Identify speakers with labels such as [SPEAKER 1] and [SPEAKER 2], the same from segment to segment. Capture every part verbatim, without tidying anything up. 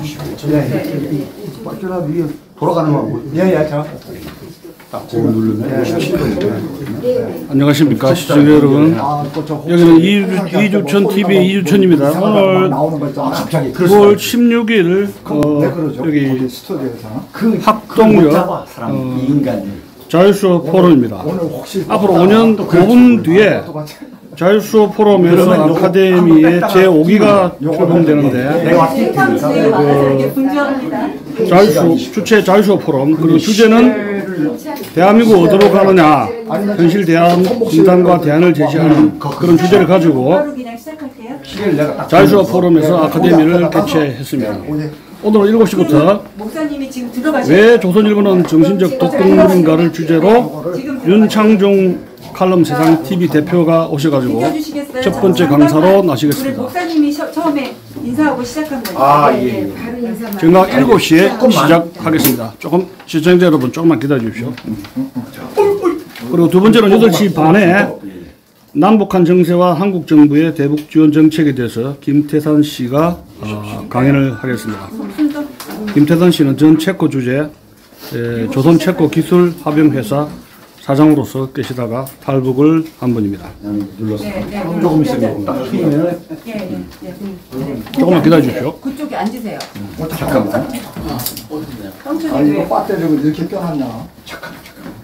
[SPEAKER 1] 네. 돌아가는 거. 예, 예, 저. 딱 그거 누르면 네.
[SPEAKER 2] 안녕하십니까 시청자 여러분. 여기는 이주천 티비의 이주천입니다. 오늘 구월 십육일 어, 여기 학동역 어, 자유수업 포럼입니다. 앞으로 오 년 오 분 뒤에 자유수업 포럼에서 아카데미의 제오 기가 출범되는데 그 자유수업 주최 자유수업 포럼 그리고 주제는 대한민국 어디로 가느냐 현실 대안 진단과 대안을 제시하는 그런 주제를 가지고 자유수업 포럼에서 아카데미를 개최했습니다. 오늘 일곱 시부터 왜 조선일보는 정신적 독극물인가를 주제로 윤창중 칼럼 세상 티비 대표가 오셔가지고 첫 번째 강사로 나시겠습니다.
[SPEAKER 3] 목사님이 처음에 인사하고 시작한 거예요.
[SPEAKER 1] 아, 예.
[SPEAKER 2] 정각 일곱 시에 시작하겠습니다. 조금 시청자 여러분 조금만 기다려 주십시오. 그리고 두 번째는 여덟 시 반에 남북한 정세와 한국 정부의 대북 지원 정책에 대해서 김태산 씨가 어, 강연을 하겠습니다. 김태산 씨는 전 체코 주재 에, 조선 체코 기술 합병회사 사장으로서 계시다가 탈북을 한 분입니다.
[SPEAKER 3] 네, 네.
[SPEAKER 1] 조금 있으면 딱 튀면
[SPEAKER 3] 예, 예, 예.
[SPEAKER 2] 조금만 기다려 주십시오.
[SPEAKER 3] 그쪽에 앉으세요.
[SPEAKER 1] 어, 잠깐만. 아, 이거 배터리가 이렇게 껴놨나? 잠깐만, 잠깐만.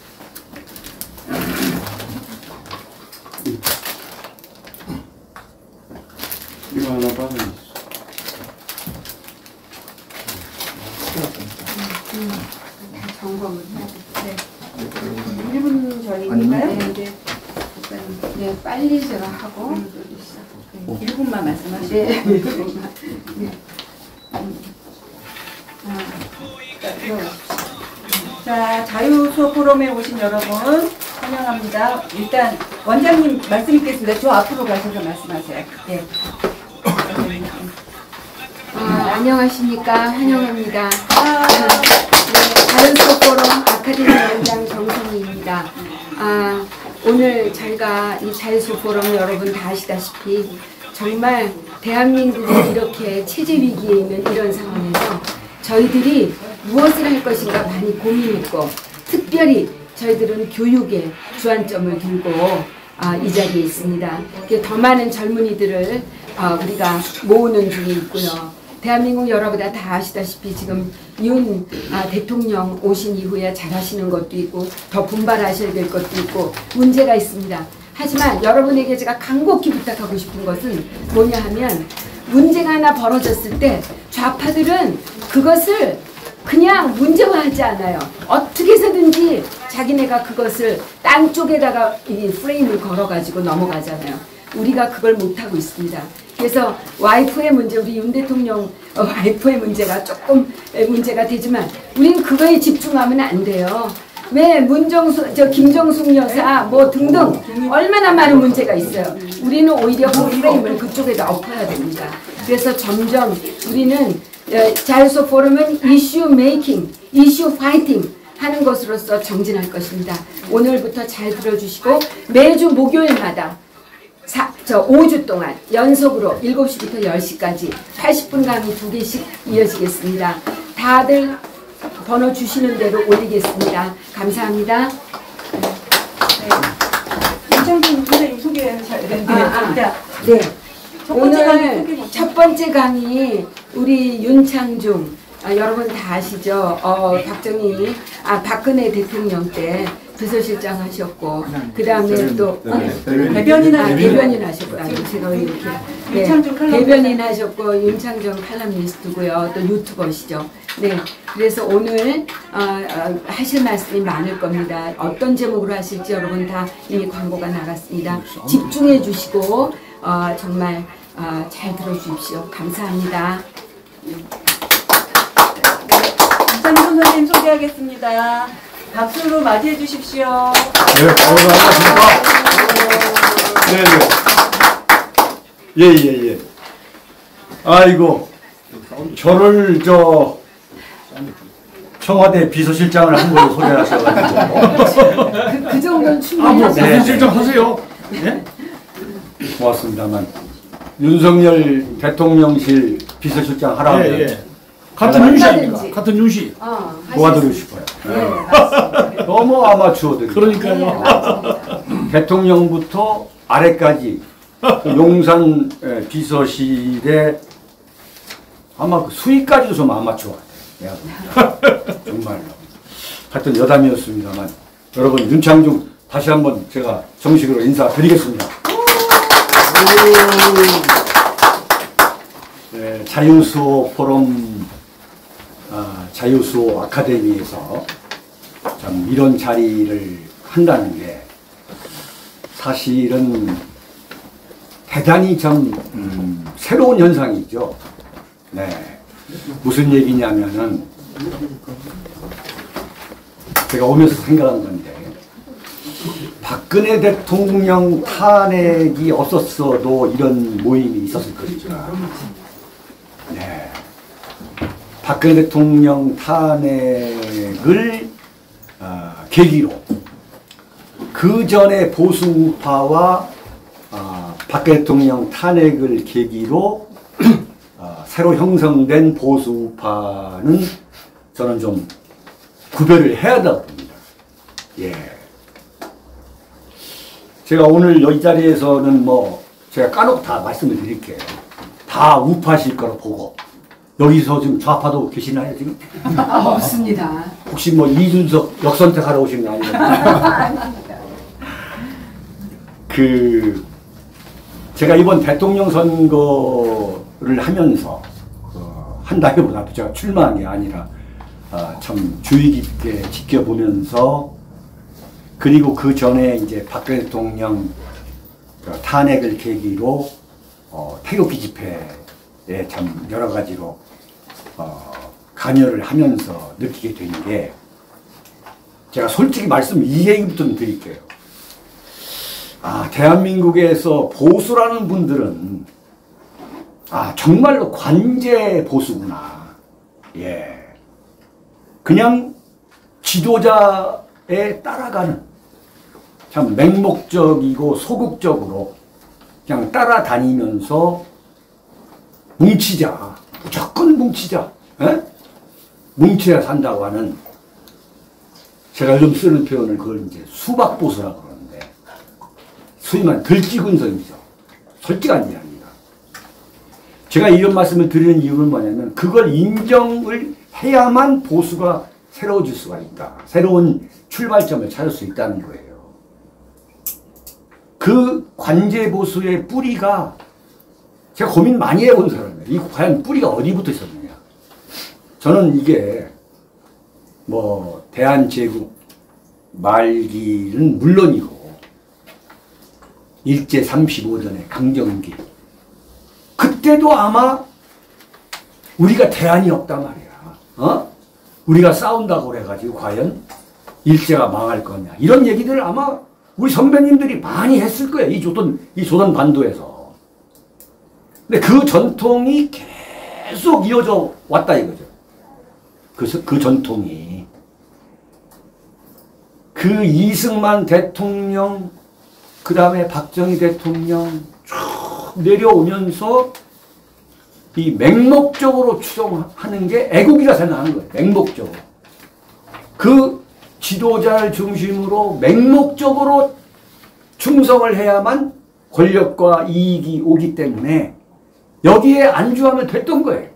[SPEAKER 4] 이거 하나 빠져 있어.
[SPEAKER 3] 점검을 해야 돼. 일 분 전이니까요. 네, 네.
[SPEAKER 5] 네, 빨리 제가 하고
[SPEAKER 3] 네. 일 분만 말씀하시고.
[SPEAKER 5] 네. 네. 네.
[SPEAKER 3] 자, 자유수업 포럼에 오신 여러분 환영합니다. 일단 원장님 말씀 있겠습니다. 저 앞으로 가셔서 말씀하세요. 네.
[SPEAKER 5] 아, 안녕하십니까. 환영합니다.
[SPEAKER 3] 아,
[SPEAKER 5] 네, 자유수업 포럼 아카데미 원장 정선희입니다. 아, 오늘 저희가 이 자유수업 포럼 여러분 다 아시다시피 정말 대한민국이 이렇게 체제 위기에 있는 이런 상황에서 저희들이 무엇을 할 것인가 많이 고민했고 특별히 저희들은 교육에 주안점을 두고 아, 이 자리에 있습니다. 더 많은 젊은이들을 아, 우리가 모으는 중에 있고요. 대한민국 여러분 다 아시다시피 지금 윤 아, 대통령 오신 이후에 잘하시는 것도 있고 더 분발하셔야 될 것도 있고 문제가 있습니다. 하지만 여러분에게 제가 간곡히 부탁하고 싶은 것은 뭐냐 하면 문제가 하나 벌어졌을 때 좌파들은 그것을 그냥 문제화하지 않아요. 어떻게 해서든지 자기네가 그것을 땅 쪽에다가 이 프레임을 걸어가지고 넘어가잖아요. 우리가 그걸 못하고 있습니다. 그래서 와이프의 문제, 우리 윤 대통령 어, 와이프의 문제가 조금 문제가 되지만 우리는 그거에 집중하면 안 돼요. 왜 문정수, 저 김정숙 여사 뭐 등등 얼마나 많은 문제가 있어요. 우리는 오히려 그 프레임을 그쪽에다 엎어야 됩니다. 그래서 점점 우리는 자유수업 포럼은 이슈 메이킹, 이슈 파이팅 하는 것으로서 정진할 것입니다. 오늘부터 잘 들어주시고 매주 목요일마다 사, 저 오 주 동안 연속으로 일곱 시부터 열 시까지 팔십 분 강의 두 개씩 이어지겠습니다. 다들 번호 주시는 대로 올리겠습니다. 감사합니다.
[SPEAKER 3] 윤창중 선생님 소개하셔야 되는데.
[SPEAKER 5] 아, 아, 네. 오늘 첫 번째 강의 우리 윤창중 아, 여러분 다 아시죠? 어, 박정희 아 박근혜 대통령 때 비서실장 하셨고 그 다음에 또 어?
[SPEAKER 3] 대변인
[SPEAKER 5] 아, 대변인 하셨고 아, 제가 왜 이렇게 네, 대변인 하셨고 윤창중 칼럼니스트고요. 또 유튜버시죠. 네, 그래서 오늘 어, 어, 하실 말씀이 많을 겁니다. 어떤 제목으로 하실지 여러분 다 이미 광고가 나갔습니다. 집중해 주시고 어, 정말 어, 잘 들어주십시오. 감사합니다.
[SPEAKER 3] 윤창중 선생님 소개하겠습니다. 박수로 맞이해 주십시오.
[SPEAKER 1] 네, 반갑습니다. 네, 네. 예, 예, 예. 아이고, 저를 저 청와대 비서실장을 한 걸로 소개하셔가지고.
[SPEAKER 5] 그, 그 정도는 충분히
[SPEAKER 2] 아, 뭐
[SPEAKER 5] 하세요.
[SPEAKER 2] 비서실장 하세요. 예?
[SPEAKER 1] 고맙습니다만 윤석열 대통령실 비서실장 하라고
[SPEAKER 2] 예, 예. 같은
[SPEAKER 5] 얼마든지.
[SPEAKER 2] 윤씨 아닙니까? 같은 윤씨.
[SPEAKER 5] 어,
[SPEAKER 1] 도와드리고 싶어요.
[SPEAKER 5] 네, 맞습니다.
[SPEAKER 1] 너무 아마추어들이.
[SPEAKER 5] 네,
[SPEAKER 2] 그러니까요.
[SPEAKER 5] 맞습니다.
[SPEAKER 1] 대통령부터 아래까지 그 용산 에, 비서실에 아마 그 수위까지도 좀 아마추어 같아요. 정말로. 하여튼 여담이었습니다만 여러분 윤창중 다시 한번 제가 정식으로 인사드리겠습니다. 네, 자유수호 포럼 아, 자유수호 아카데미에서 참 이런 자리를 한다는 게 사실은 대단히 참 음, 새로운 현상이죠. 네, 무슨 얘기냐면은 제가 오면서 생각한 건데 박근혜 대통령 탄핵이 없었어도 이런 모임이 있었을 것이다. 네, 박근혜 대통령 탄핵을 어, 계기로 그 전에 보수 우파와 어, 박근혜 대통령 탄핵을 계기로 어, 새로 형성된 보수 우파는 저는 좀 구별을 해야 한다고 봅니다. 예. 제가 오늘 이 자리에서는 뭐 제가 까놓고 다 말씀을 드릴게요. 다 우파실 거로 보고 여기서 지금 좌파도 계시나요 지금?
[SPEAKER 5] 아, 없습니다.
[SPEAKER 1] 혹시 뭐 이준석 역선택하러 오신 거 아니에요?
[SPEAKER 5] 아닙니다.
[SPEAKER 1] 그 제가 이번 대통령 선거를 하면서 어, 한다기보다 제가 출마한 게 아니라 어, 참 주의 깊게 지켜보면서 그리고 그 전에 이제 박근혜 대통령 탄핵을 계기로 어, 태극기 집회에 참 여러 가지로 어, 관여를 하면서 느끼게 된 게 제가 솔직히 말씀 이 얘기부터 드릴게요. 아, 대한민국에서 보수라는 분들은 아, 정말로 관제 보수구나. 예. 그냥 지도자에 따라가는 참 맹목적이고 소극적으로 그냥 따라다니면서 뭉치자. 무조건 뭉치자. 에? 뭉쳐야 산다고 하는 제가 요즘 쓰는 표현을 그걸 이제 수박보수라고 그러는데 소위 말하는 들쥐군성이죠. 솔직한 이야기입니다. 제가 이런 말씀을 드리는 이유는 뭐냐면 그걸 인정을 해야만 보수가 새로워질 수가 있다. 새로운 출발점을 찾을 수 있다는 거예요. 그 관제보수의 뿌리가 제가 고민 많이 해본 사람이에요. 이 과연 뿌리가 어디부터 있었느냐. 저는 이게 뭐 대한제국 말기는 물론이고 일제 삼십오 전의 강점기 그때도 아마 우리가 대안이 없단 말이야. 어? 우리가 싸운다고 그래가지고 과연 일제가 망할 거냐 이런 얘기들을 아마 우리 선배님들이 많이 했을 거예요. 이 조선 이 조선 반도에서. 근데 그 전통이 계속 이어져 왔다 이거죠. 그, 그 전통이 그 이승만 대통령 그 다음에 박정희 대통령 쭉 내려오면서 이 맹목적으로 추종하는 게 애국이라 생각하는 거예요. 맹목적으로. 그 지도자를 중심으로 맹목적으로 충성을 해야만 권력과 이익이 오기 때문에 여기에 안주하면 됐던 거예요.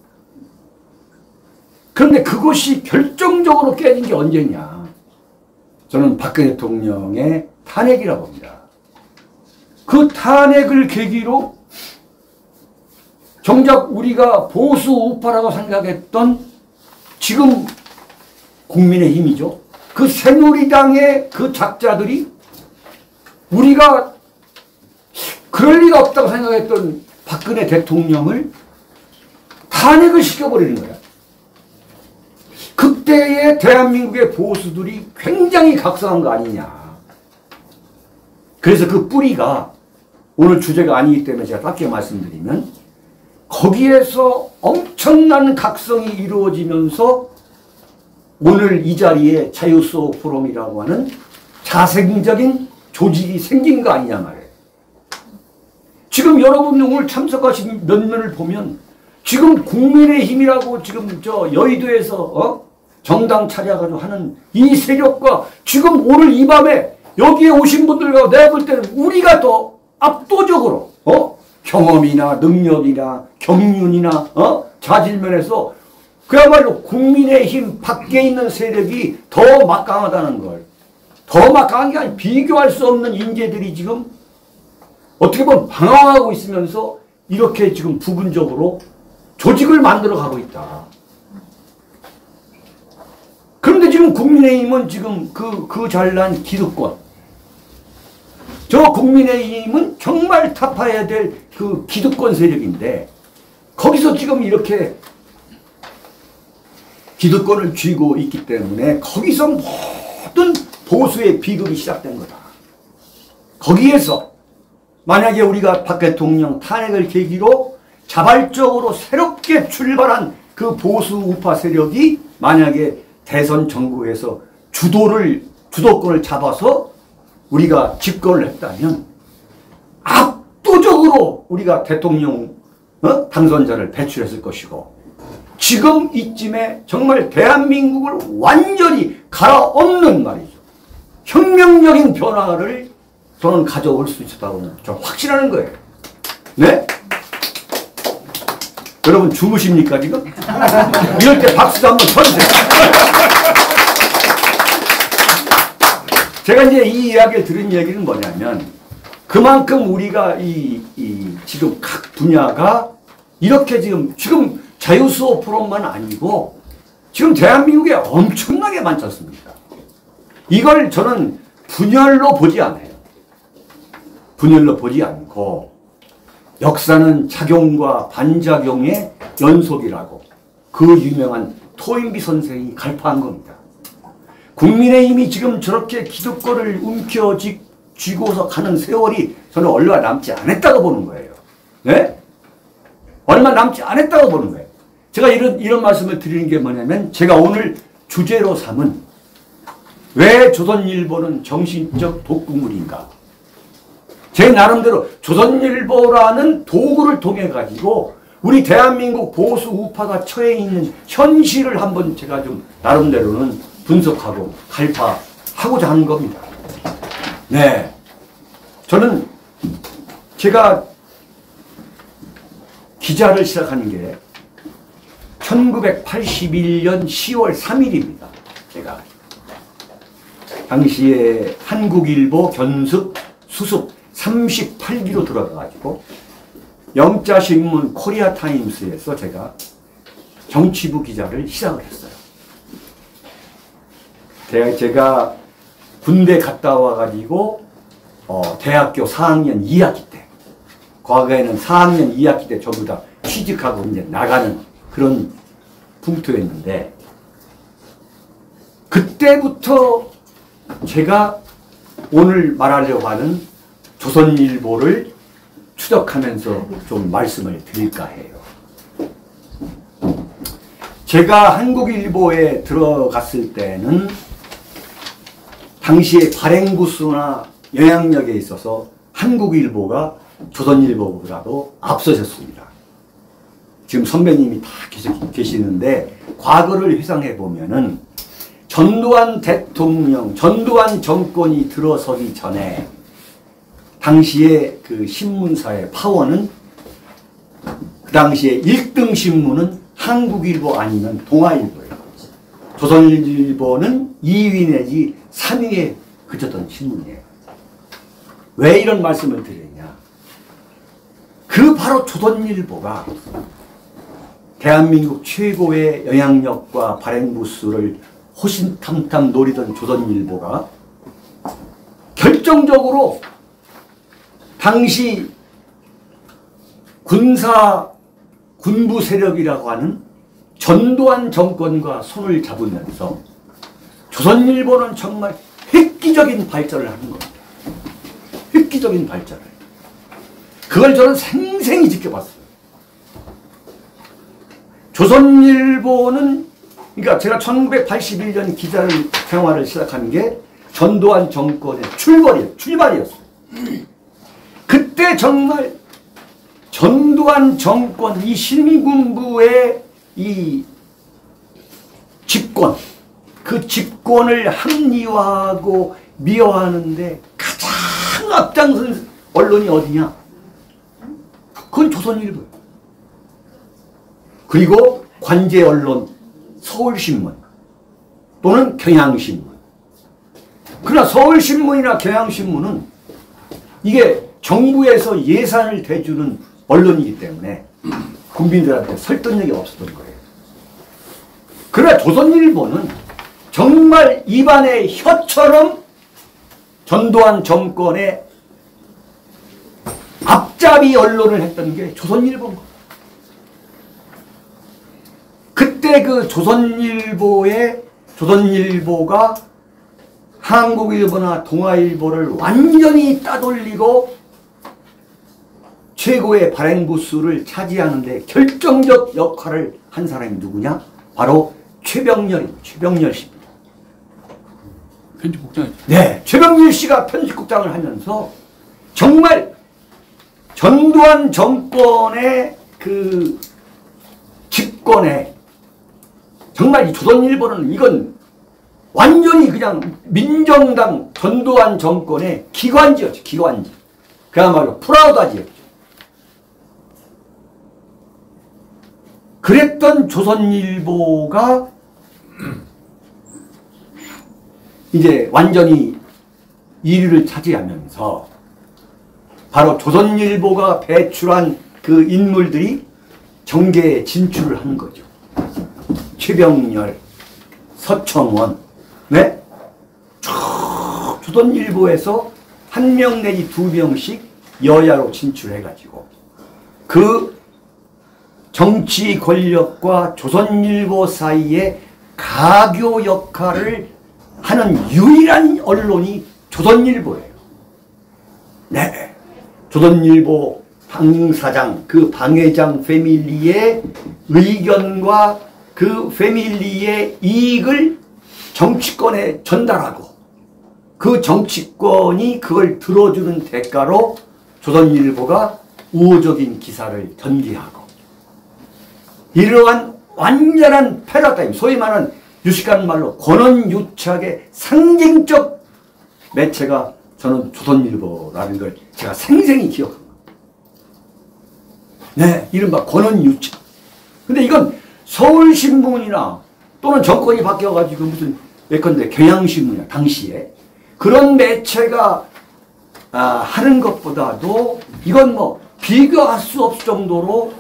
[SPEAKER 1] 그런데 그것이 결정적으로 깨진 게 언제냐. 저는 박근혜 대통령의 탄핵이라고 봅니다. 그 탄핵을 계기로 정작 우리가 보수 우파라고 생각했던 지금 국민의힘이죠. 그 새누리당의 그 작자들이 우리가 그럴 리가 없다고 생각했던 박근혜 대통령을 탄핵을 시켜버리는 거야. 그때의 대한민국의 보수들이 굉장히 각성한 거 아니냐. 그래서 그 뿌리가 오늘 주제가 아니기 때문에 제가 짧게 말씀드리면 거기에서 엄청난 각성이 이루어지면서 오늘 이 자리에 자유수호 포럼이라고 하는 자생적인 조직이 생긴 거 아니냐 말이에요. 지금 여러분 오늘 참석하신 몇 면을 보면 지금 국민의힘이라고 지금 저 여의도에서 어? 정당 차려가지고 하는 이 세력과 지금 오늘 이 밤에 여기에 오신 분들과 내가 볼 때는 우리가 더 압도적으로 어? 경험이나 능력이나 경륜이나 어? 자질면에서 그야말로 국민의힘 밖에 있는 세력이 더 막강하다는 걸, 더 막강한 게 아니라 비교할 수 없는 인재들이 지금 어떻게 보면 방황하고 있으면서 이렇게 지금 부분적으로 조직을 만들어 가고 있다. 그런데 지금 국민의힘은 지금 그, 그 잘난 기득권, 저 국민의힘은 정말 타파해야 될 그 기득권 세력인데 거기서 지금 이렇게 기득권을 쥐고 있기 때문에 거기서 모든 보수의 비극이 시작된 거다. 거기에서 만약에 우리가 박 대통령 탄핵을 계기로 자발적으로 새롭게 출발한 그 보수 우파 세력이 만약에 대선 정국에서 주도를, 주도권을 잡아서 우리가 집권을 했다면 압도적으로 우리가 대통령 어? 당선자를 배출했을 것이고 지금 이쯤에 정말 대한민국을 완전히 갈아엎는 말이죠. 혁명적인 변화를 저는 가져올 수 있었다고 저는 확신하는 거예요. 네? 여러분 주무십니까 지금? 이럴 때 박수도 한번 쳐주세요. 제가 이제 이 이야기를 들은 얘기는 뭐냐면 그만큼 우리가 이, 이 지금 각 분야가 이렇게 지금 지금 자유수호 포럼만 아니고 지금 대한민국에 엄청나게 많지 않습니까? 이걸 저는 분열로 보지 않아요. 분열로 보지 않고 역사는 작용과 반작용의 연속이라고 그 유명한 토인비 선생이 갈파한 겁니다. 국민의힘이 지금 저렇게 기득권을 움켜쥐고서 가는 세월이 저는 얼마 남지 않았다고 보는 거예요. 네? 얼마 남지 않았다고 보는 거예요. 제가 이런, 이런 말씀을 드리는 게 뭐냐면 제가 오늘 주제로 삼은 왜 조선일보는 정신적 독극물인가. 제 나름대로 조선일보라는 도구를 통해 가지고 우리 대한민국 보수 우파가 처해 있는 현실을 한번 제가 좀 나름대로는 분석하고 갈파하고자 하는 겁니다. 네. 저는 제가 기자를 시작하는 게 천구백팔십일 년 시월 삼일입니다. 제가 당시에 한국일보 견습 수습 삼십팔 기로 들어가가지고 영자신문 코리아타임스에서 제가 정치부 기자를 시작을 했어요. 제가 군대 갔다 와가지고 어, 대학교 사 학년 이 학기 때, 과거에는 사 학년 이 학기 때 전부 다 취직하고 이제 나가는 그런 풍토였는데 그때부터 제가 오늘 말하려고 하는 조선일보를 추적하면서 좀 말씀을 드릴까 해요. 제가 한국일보에 들어갔을 때는 당시에 발행부수나 영향력에 있어서 한국일보가 조선일보보다도 앞서셨습니다. 지금 선배님이 다 계시는데 과거를 회상해 보면은 전두환 대통령, 전두환 정권이 들어서기 전에 당시에 그 신문사의 파워는 그 당시에 일 등 신문은 한국일보 아니면 동아일보예요. 조선일보는 이 위 내지 삼 위에 그쳤던 신문이에요. 왜 이런 말씀을 드리냐. 그 바로 조선일보가 대한민국 최고의 영향력과 발행부수를 호신탐탐 노리던 조선일보가 결정적으로 당시 군사 군부 세력이라고 하는 전두환 정권과 손을 잡으면서 조선일보는 정말 획기적인 발전을 하는 겁니다. 획기적인 발전을. 그걸 저는 생생히 지켜봤어요. 조선일보는 그러니까 제가 천구백팔십일 년 기자를 생활을 시작한 게 전두환 정권의 출발이에요. 출발이었어요. 그때 정말 전두환 정권, 이 신군부의 이 집권, 그 집권을 합리화하고 미화하는데 가장 앞장선 언론이 어디냐? 그건 조선일보예요. 그리고 관제 언론 서울신문 또는 경향신문. 그러나 서울신문이나 경향신문은 이게 정부에서 예산을 대주는 언론이기 때문에 국민들한테 설득력이 없었던 거예요. 그러나 조선일보는 정말 입안의 혀처럼 전두환 정권의 앞잡이 언론을 했던 게 조선일보인 거예요. 그때 그 조선일보의 조선일보가 한국일보나 동아일보를 완전히 따돌리고 최고의 발행부수를 차지하는 데 결정적 역할을 한 사람이 누구냐? 바로 최병렬입니다. 최병렬 씨입니다.
[SPEAKER 2] 편집국장이죠.
[SPEAKER 1] 네, 최병렬 씨가 편집국장을 하면서 정말 전두환 정권의 그 집권에 정말 이 조선일보는 이건 완전히 그냥 민정당 전두환 정권의 기관지였죠. 기관지. 그야말로 프라우다지였죠. 그랬던 조선일보가 이제 완전히 일 위를 차지하면서 바로 조선일보가 배출한 그 인물들이 정계에 진출을 한 거죠. 최병렬, 서청원, 네? 쭉 조선일보에서 한 명 내지 두 명씩 여야로 진출해가지고 그 정치 권력과 조선일보 사이에 가교 역할을 하는 유일한 언론이 조선일보예요. 네. 조선일보 방사장, 그 방회장 패밀리의 의견과 그 패밀리의 이익을 정치권에 전달하고 그 정치권이 그걸 들어주는 대가로 조선일보가 우호적인 기사를 전개하고 이러한 완전한 패러다임, 소위 말하는 유식한 말로 권언유착의 상징적 매체가 저는 조선일보라는 걸 제가 생생히 기억합니다. 네, 이른바 권언유착. 근데 이건 서울신문이나 또는 정권이 바뀌어가지고 무슨 예컨대 경향신문이나 당시에 그런 매체가 아, 하는 것보다도 이건 뭐 비교할 수 없을 정도로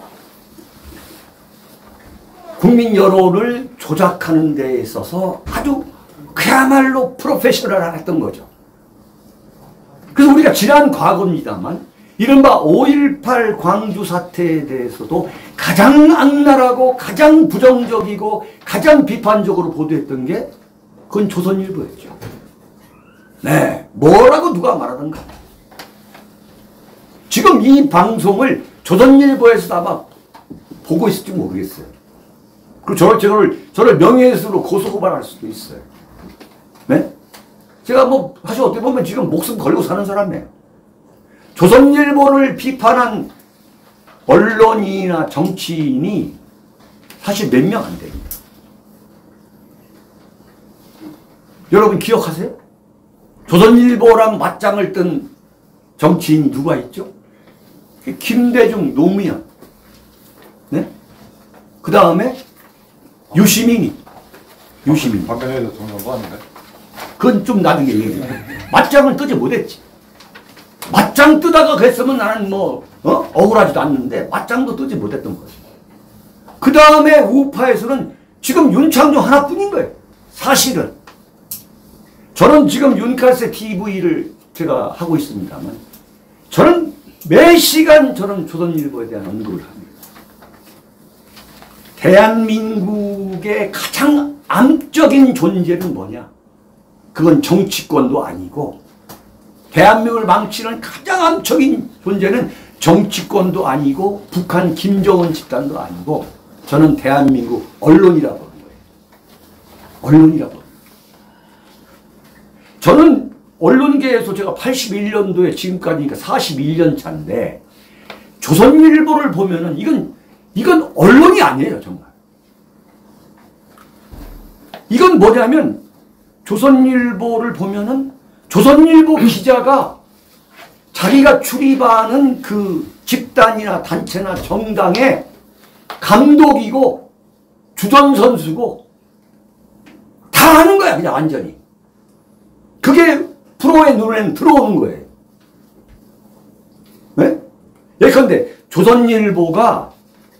[SPEAKER 1] 국민 여론을 조작하는 데 있어서 아주 그야말로 프로페셔널했던 거죠. 그래서 우리가 지난 과거입니다만 이른바 오일팔 광주 사태에 대해서도 가장 악랄하고 가장 부정적이고 가장 비판적으로 보도했던 게 그건 조선일보였죠. 네, 뭐라고 누가 말하던가. 지금 이 방송을 조선일보에서도 아마 보고 있을지 모르겠어요. 그리고 저를, 저를, 저를 명예훼손으로 고소고발할 수도 있어요. 네? 제가 뭐, 사실 어떻게 보면 지금 목숨 걸고 사는 사람이에요. 조선일보를 비판한 언론인이나 정치인이 사실 몇 명 안 됩니다. 여러분 기억하세요? 조선일보랑 맞짱을 뜬 정치인이 누가 있죠? 김대중, 노무현. 네? 그 다음에 유시민이. 유시민.
[SPEAKER 4] 박근혜 대통령 뭐 하는데?
[SPEAKER 1] 그건 좀 나중에 얘기해요. 맞짱을 뜨지 못했지. 맞짱 뜨다가 그랬으면 나는 뭐, 어? 억울하지도 않는데, 맞짱도 뜨지 못했던 거지. 그 다음에 우파에서는 지금 윤창중 하나뿐인 거예요. 사실은. 저는 지금 윤칼세 티비를 제가 하고 있습니다만, 저는 매 시간 저는 조선일보에 대한 언급을 합니다. 대한민국의 가장 암적인 존재는 뭐냐? 그건 정치권도 아니고, 대한민국을 망치는 가장 암적인 존재는 정치권도 아니고, 북한 김정은 집단도 아니고, 저는 대한민국 언론이라고 하는 거예요. 언론이라고. 저는 언론계에서 제가 팔십일 년도에 지금까지니까 사십일 년 차인데, 조선일보를 보면은 이건 이건 언론이 아니에요, 정말. 이건 뭐냐면 조선일보를 보면은 조선일보 기자가 자기가 출입하는 그 집단이나 단체나 정당의 감독이고 주전선수고 다 하는 거야, 그냥 완전히. 그게 프로의 눈에는 들어오는 거예요. 네? 예컨대 조선일보가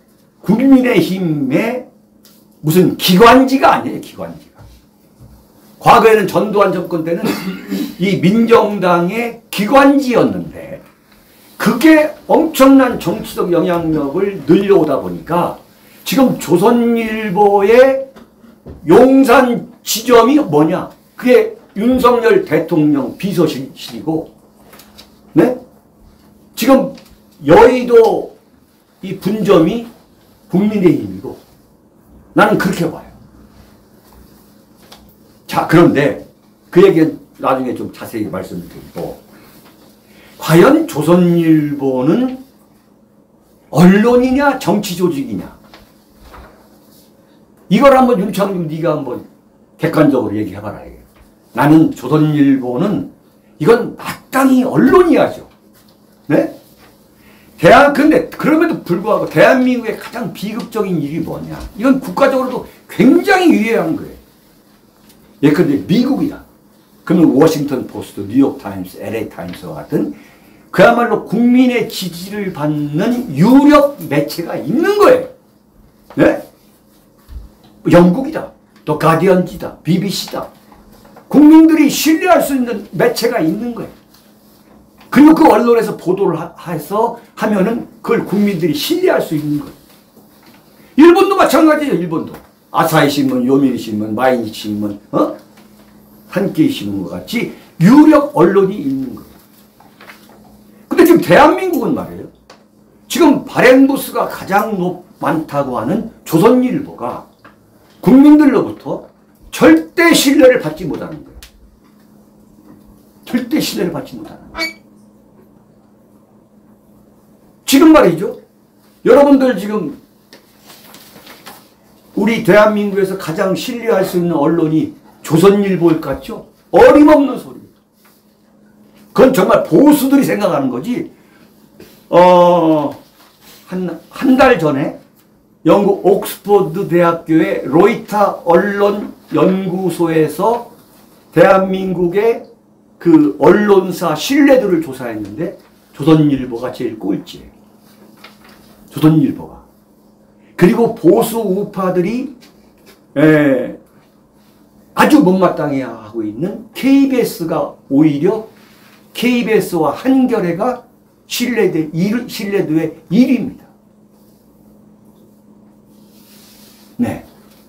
[SPEAKER 1] 국민의힘의 무슨 기관지가 아니에요, 기관지가. 과거에는 전두환 정권 때는 이 민정당의 기관지였는데 그게 엄청난 정치적 영향력을 늘려오다 보니까 지금 조선일보의 용산 지점이 뭐냐? 그게 윤석열 대통령 비서실이고, 네? 지금 여의도 이 분점이 국민의힘이고, 나는 그렇게 봐요. 자, 그런데 그 얘기는 나중에 좀 자세히 말씀드리고, 과연 조선일보는 언론이냐 정치 조직이냐? 이걸 한번 윤창중 네가 한번 객관적으로 얘기해봐라. 나는 조선일보는 이건 마땅히 언론이야죠. 네? 대한, 근데 그럼에도 불구하고 대한민국의 가장 비극적인 일이 뭐냐? 이건 국가적으로도 굉장히 유해한 거예요. 예컨대 미국이다. 그러면 워싱턴 포스트, 뉴욕 타임스, 엘에이 타임스와 같은 그야말로 국민의 지지를 받는 유력 매체가 있는 거예요. 네? 영국이다. 또 가디언지다. 비비씨다. 국민들이 신뢰할 수 있는 매체가 있는 거예요. 그리고 그 언론에서 보도를 하, 해서 하면은 그걸 국민들이 신뢰할 수 있는 거예요. 일본도 마찬가지예요, 일본도. 아사히 신문, 요미리 신문, 마이니치 신문, 어? 한케이 신문과 같이 유력 언론이 있는 거예요. 근데 지금 대한민국은 말이에요. 지금 발행 부수가 가장 높, 많다고 하는 조선일보가 국민들로부터 절대 신뢰를 받지 못하는 거예요. 절대 신뢰를 받지 못하는 거예요. 지금 말이죠. 여러분들 지금 우리 대한민국에서 가장 신뢰할 수 있는 언론이 조선일보일 것 같죠? 어림없는 소리입니다. 그건 정말 보수들이 생각하는 거지. 어, 한, 한 달 전에 영국 옥스퍼드 대학교의 로이터 언론 연구소에서 대한민국의 그 언론사 신뢰도를 조사했는데 조선일보가 제일 꼴찌예요. 조선일보가. 그리고 보수 우파들이 에, 아주 못마땅해 하고 있는 케이비에스가 오히려 케이비에스와 한겨레가 신뢰도, 신뢰도의 일 위입니다. 네.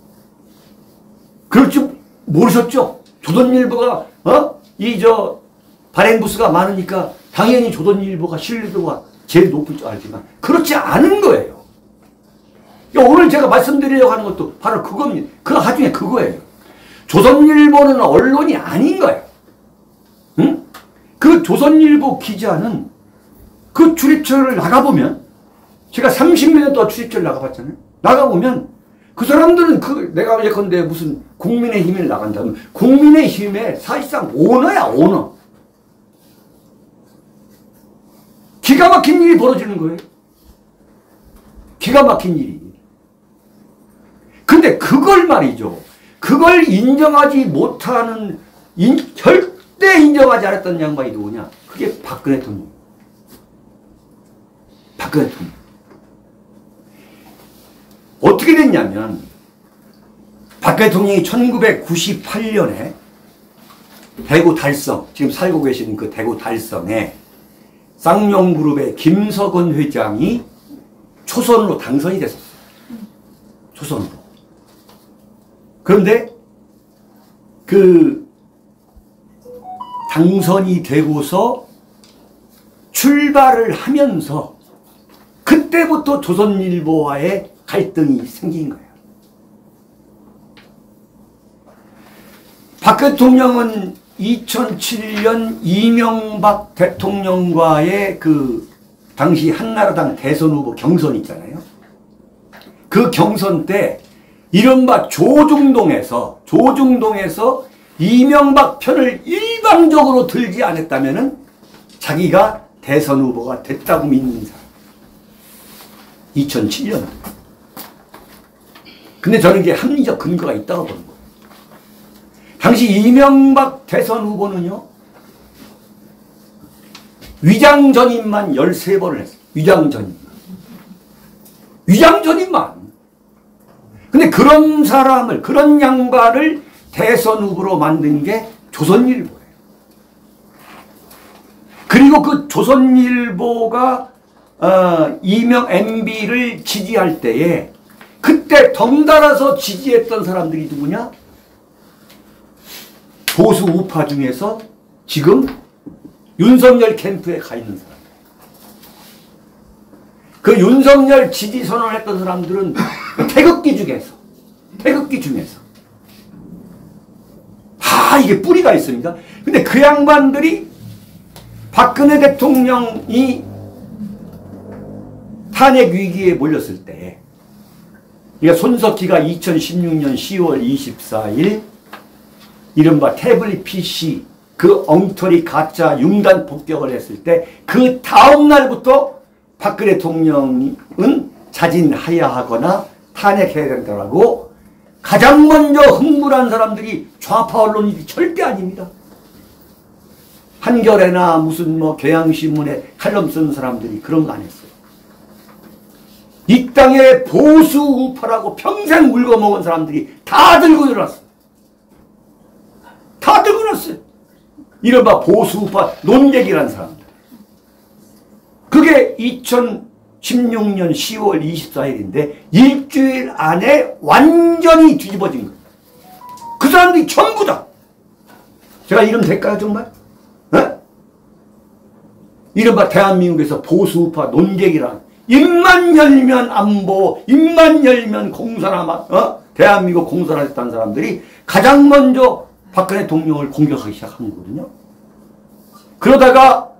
[SPEAKER 1] 그럴 줄 모르셨죠? 조선일보가, 어? 이, 저, 발행부수가 많으니까 당연히 조선일보가 신뢰도가 제일 높을 줄 알지만, 그렇지 않은 거예요. 오늘 제가 말씀드리려고 하는 것도 바로 그겁니다. 그 나중에 그거예요. 조선일보는 언론이 아닌 거예요. 응? 그 조선일보 기자는 그 출입처를 나가보면, 제가 삼십 년 동안 출입처를 나가봤잖아요. 나가보면, 그 사람들은 그, 내가 예컨대 무슨 국민의힘을 나간다면, 국민의힘의 사실상 오너야, 오너. 기가 막힌 일이 벌어지는 거예요. 기가 막힌 일이. 근데 그걸 말이죠. 그걸 인정하지 못하는, 인, 절대 인정하지 않았던 양반이 누구냐? 그게 박근혜 대통령. 박근혜 대통령. 어떻게 됐냐면, 박근혜 대통령이 천구백구십팔 년에 대구 달성, 지금 살고 계시는 그 대구 달성에 쌍용그룹의 김석원 회장이 초선으로 당선이 됐었어요. 초선으로. 그런데 그 당선이 되고서 출발을 하면서 그때부터 조선일보와의 갈등이 생긴 거예요. 박 대통령은 이천칠 년 이명박 대통령과의 그 당시 한나라당 대선 후보 경선 있잖아요. 그 경선 때 이른바 조중동에서 조중동에서 이명박 편을 일방적으로 들지 않았다면은 자기가 대선 후보가 됐다고 믿는 사람. 이천칠 년. 근데 저는 이게 합리적 근거가 있다고 보는 거예요. 당시 이명박 대선 후보는요, 위장전입만 열세 번을 했어요. 위장전입만. 위장전입만. 근데 그런 사람을, 그런 양반을 대선 후보로 만든 게 조선일보예요. 그리고 그 조선일보가 어, 이명 엠비를 지지할 때에 그때 덩달아서 지지했던 사람들이 누구냐? 보수 우파 중에서 지금 윤석열 캠프에 가 있는 사람. 그 윤석열 지지 선언을 했던 사람들은 태극기 중에서, 태극기 중에서. 다 이게 뿌리가 있습니다. 근데 그 양반들이 박근혜 대통령이 탄핵 위기에 몰렸을 때, 그러니까 손석희가 이천십육 년 시월 이십사일 이른바 태블릿 피씨 그 엉터리 가짜 융단 폭격을 했을 때 그 다음 날부터 박근혜 대통령은 자진해야 하거나 탄핵해야 된다라고 가장 먼저 흥분한 사람들이 좌파 언론이 절대 아닙니다. 한겨레나 무슨 뭐 경향신문에 칼럼 쓰는 사람들이 그런 거 안 했어요. 이 땅에 보수 우파라고 평생 울거먹은 사람들이 다 들고 일어났어요. 다 들고 일어났어요. 이른바 보수 우파 논객이라는 사람들. 그게 이천십육 년 시월 이십사일인데 일주일 안에 완전히 뒤집어진 거예요. 그 사람들이 전부 다. 제가 이름 될까요 정말? 네? 이른바 대한민국에서 보수 우파 논객이란 입만 열면 안보, 입만 열면 공산화, 어? 대한민국 공산화 했다는 사람들이 가장 먼저 박근혜 대통령을 공격하기 시작한 거거든요. 그러다가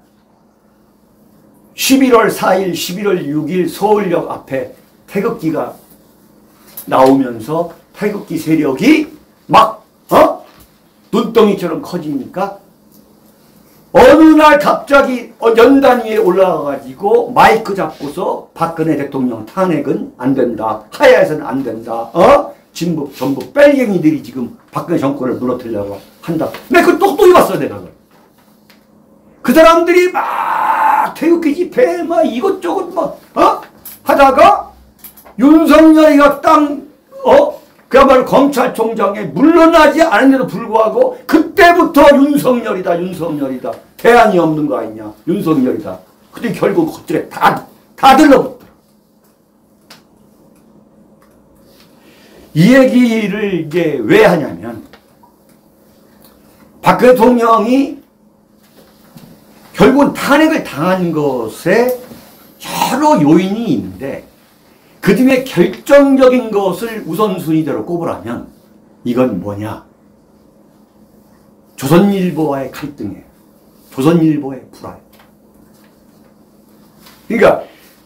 [SPEAKER 1] 십일월 사일, 십일월 육일 서울역 앞에 태극기가 나오면서 태극기 세력이 막 어? 눈덩이처럼 커지니까 어느 날 갑자기 연단 위에 올라가가지고 마이크 잡고서 박근혜 대통령 탄핵은 안 된다. 하야에서는 안 된다. 어? 진북, 전북, 빨갱이들이 지금 박근혜 정권을 무너뜨리려고 한다. 내가 그걸 똑똑히 봤어, 내가 그걸. 그 사람들이 막 태극기 집회, 막 이것저것 막, 어? 하다가 윤석열이가 땅, 어? 그야말로 검찰총장에 물러나지 않은데도 불구하고 그때부터 윤석열이다, 윤석열이다. 대안이 없는 거 아니냐, 윤석열이다. 근데 결국 그들에 다, 다 들러붙더라. 이 얘기를 이제 왜 하냐면, 박 대통령이 결국은 탄핵을 당한 것에 여러 요인이 있는데, 그 중에 결정적인 것을 우선순위대로 꼽으라면 이건 뭐냐? 조선일보와의 갈등이에요. 조선일보의 불알. 그러니까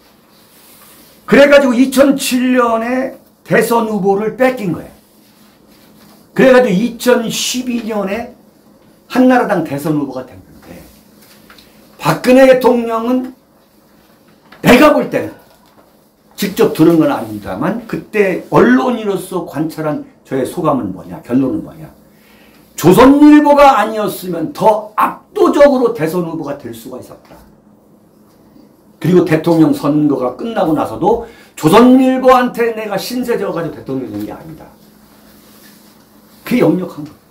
[SPEAKER 1] 그래가지고 이천칠 년에 대선 후보를 뺏긴 거예요. 그래가지고 이천십이 년에 한나라당 대선 후보가 됐는데, 박근혜 대통령은 내가 볼 때는 직접 들은 건 아닙니다만 그때 언론인으로서 관찰한 저의 소감은 뭐냐, 결론은 뭐냐. 조선일보가 아니었으면 더 압도적으로 대선 후보가 될 수가 있었다. 그리고 대통령 선거가 끝나고 나서도 조선일보한테 내가 신세져가지고 대통령이 된 게 아니다. 그게 역력한 거예요.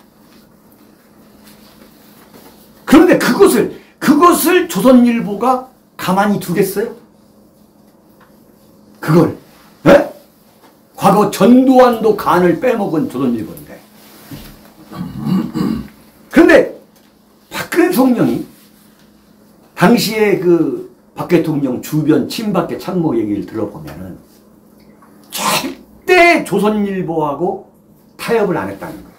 [SPEAKER 1] 그런데 그것을, 그것을 조선일보가 가만히 두겠어요? 그걸, 에? 과거 전두환도 간을 빼먹은 조선일보인데. 그런데 박근혜 대통령이 당시에 그 박 대통령 주변 친박계 참모 얘기를 들어보면은 절대 조선일보하고 타협을 안 했다는 거예요.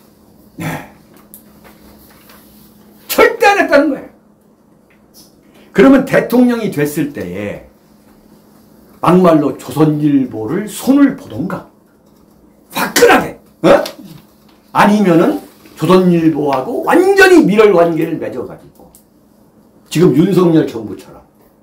[SPEAKER 1] 네. 절대 안 했다는 거예요. 그러면 대통령이 됐을 때에 막말로 조선일보를 손을 보던가 화끈하게 어? 아니면은 조선일보하고 완전히 밀월 관계를 맺어가지고 지금 윤석열 정부처럼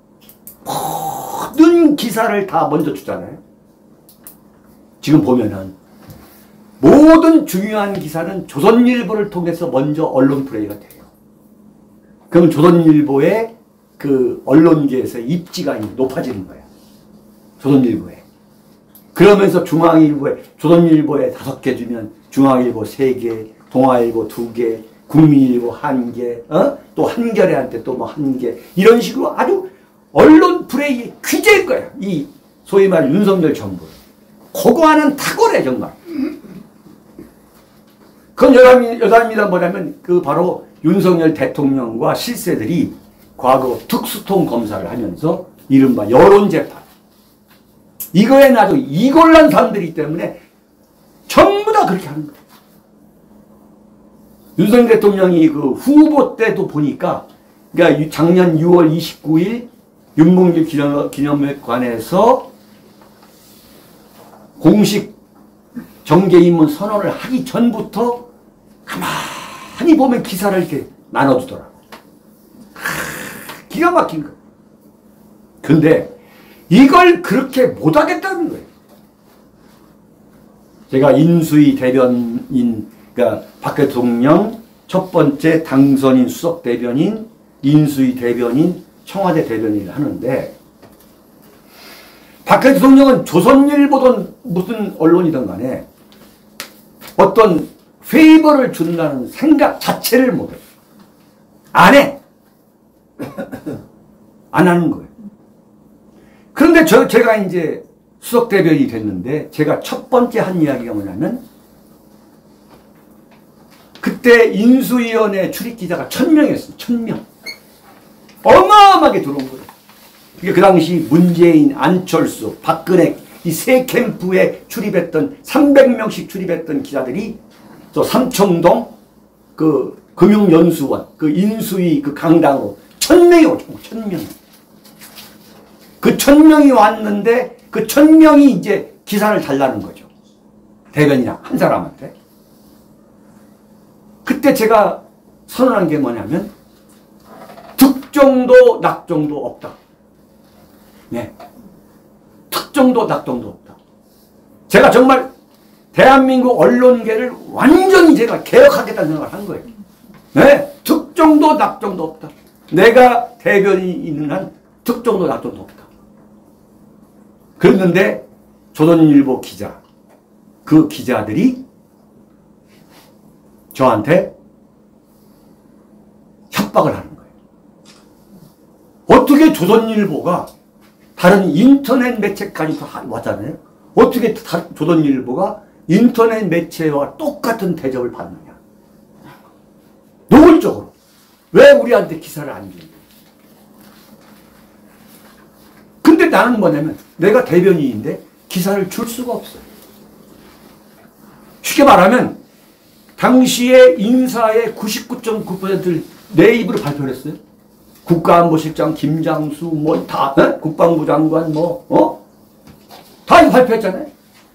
[SPEAKER 1] 모든 기사를 다 먼저 주잖아요. 지금 보면은 모든 중요한 기사는 조선일보를 통해서 먼저 언론 플레이가 돼요. 그럼 조선일보의 그 언론계에서 입지가 높아지는 거야. 조선일보에. 그러면서 중앙일보에, 조선일보에 다섯 개 주면 중앙일보 세 개, 동아일보 두 개, 국민일보 한 개, 어? 또 한겨레한테 또 뭐 한 개. 이런 식으로 아주 언론 플레이 퀴즈일 거야. 이 소위 말 윤석열 정부. 그거 하는 탁월해, 정말. 그건 여담이, 여담입니다. 뭐냐면 그 바로 윤석열 대통령과 실세들이 과거 특수통 검사를 하면서 이른바 여론재판. 이거에 나도 이골란 사람들이기 때문에 전부 다 그렇게 하는 거예요. 윤석열 대통령이 그 후보 때도 보니까, 그러니까 작년 유월 이십구일 윤봉길 기념, 기념회관에서 공식 정계 입문 선언을 하기 전부터 가만히 보면 기사를 이렇게 나눠주더라고. 기가 막힌 거. 근데 이걸 그렇게 못하겠다는 거예요. 제가 인수위 대변인, 그러니까 박 대통령 첫 번째 당선인 수석 대변인, 인수위 대변인, 청와대 대변인을 하는데, 박 대통령은 조선일보든 무슨 언론이든 간에 어떤 페이버를 준다는 생각 자체를 못해. 안 해. 안 하는 거예요. 그런데 저, 제가 이제 수석 대변인이 됐는데, 제가 첫 번째 한 이야기가 뭐냐면, 그때 인수위원회 출입기자가 천 명이었어요. 천 명. 어마어마하게 들어온 거예요. 그게 그 당시 문재인, 안철수, 박근혜 이 세 캠프에 출입했던 삼백 명씩 출입했던 기자들이 저 삼청동 그 금융연수원 그 인수위 그 강당으로 천 명이 오죠. 천 명. 그 천 명이 왔는데 그 천 명이 이제 기사를 달라는 거죠. 대변이나 한 사람한테. 그때 제가 선언한 게 뭐냐면 득정도 낙정도 없다. 네. 특정도 낙정도 없다. 제가 정말 대한민국 언론계를 완전히 제가 개혁하겠다는 생각을 한 거예요. 네. 특정도 낙정도 없다. 내가 대변인이 있는 한 특정도 낙정도 없다. 그랬는데 조선일보 기자, 그 기자들이 저한테 협박을 하는 거예요. 어떻게 조선일보가 다른 인터넷 매체까지 왔잖아요. 어떻게 다, 조선일보가 인터넷 매체와 똑같은 대접을 받느냐. 노골적으로. 왜 우리한테 기사를 안 주냐. 근데 나는 뭐냐면 내가 대변인인데 기사를 줄 수가 없어요. 쉽게 말하면 당시에 인사의 구십구 점 구 퍼센트를 내 입으로 발표를 했어요. 국가안보실장 김장수 뭐 다 국방부 장관 뭐 어? 다 이거 발표했잖아요.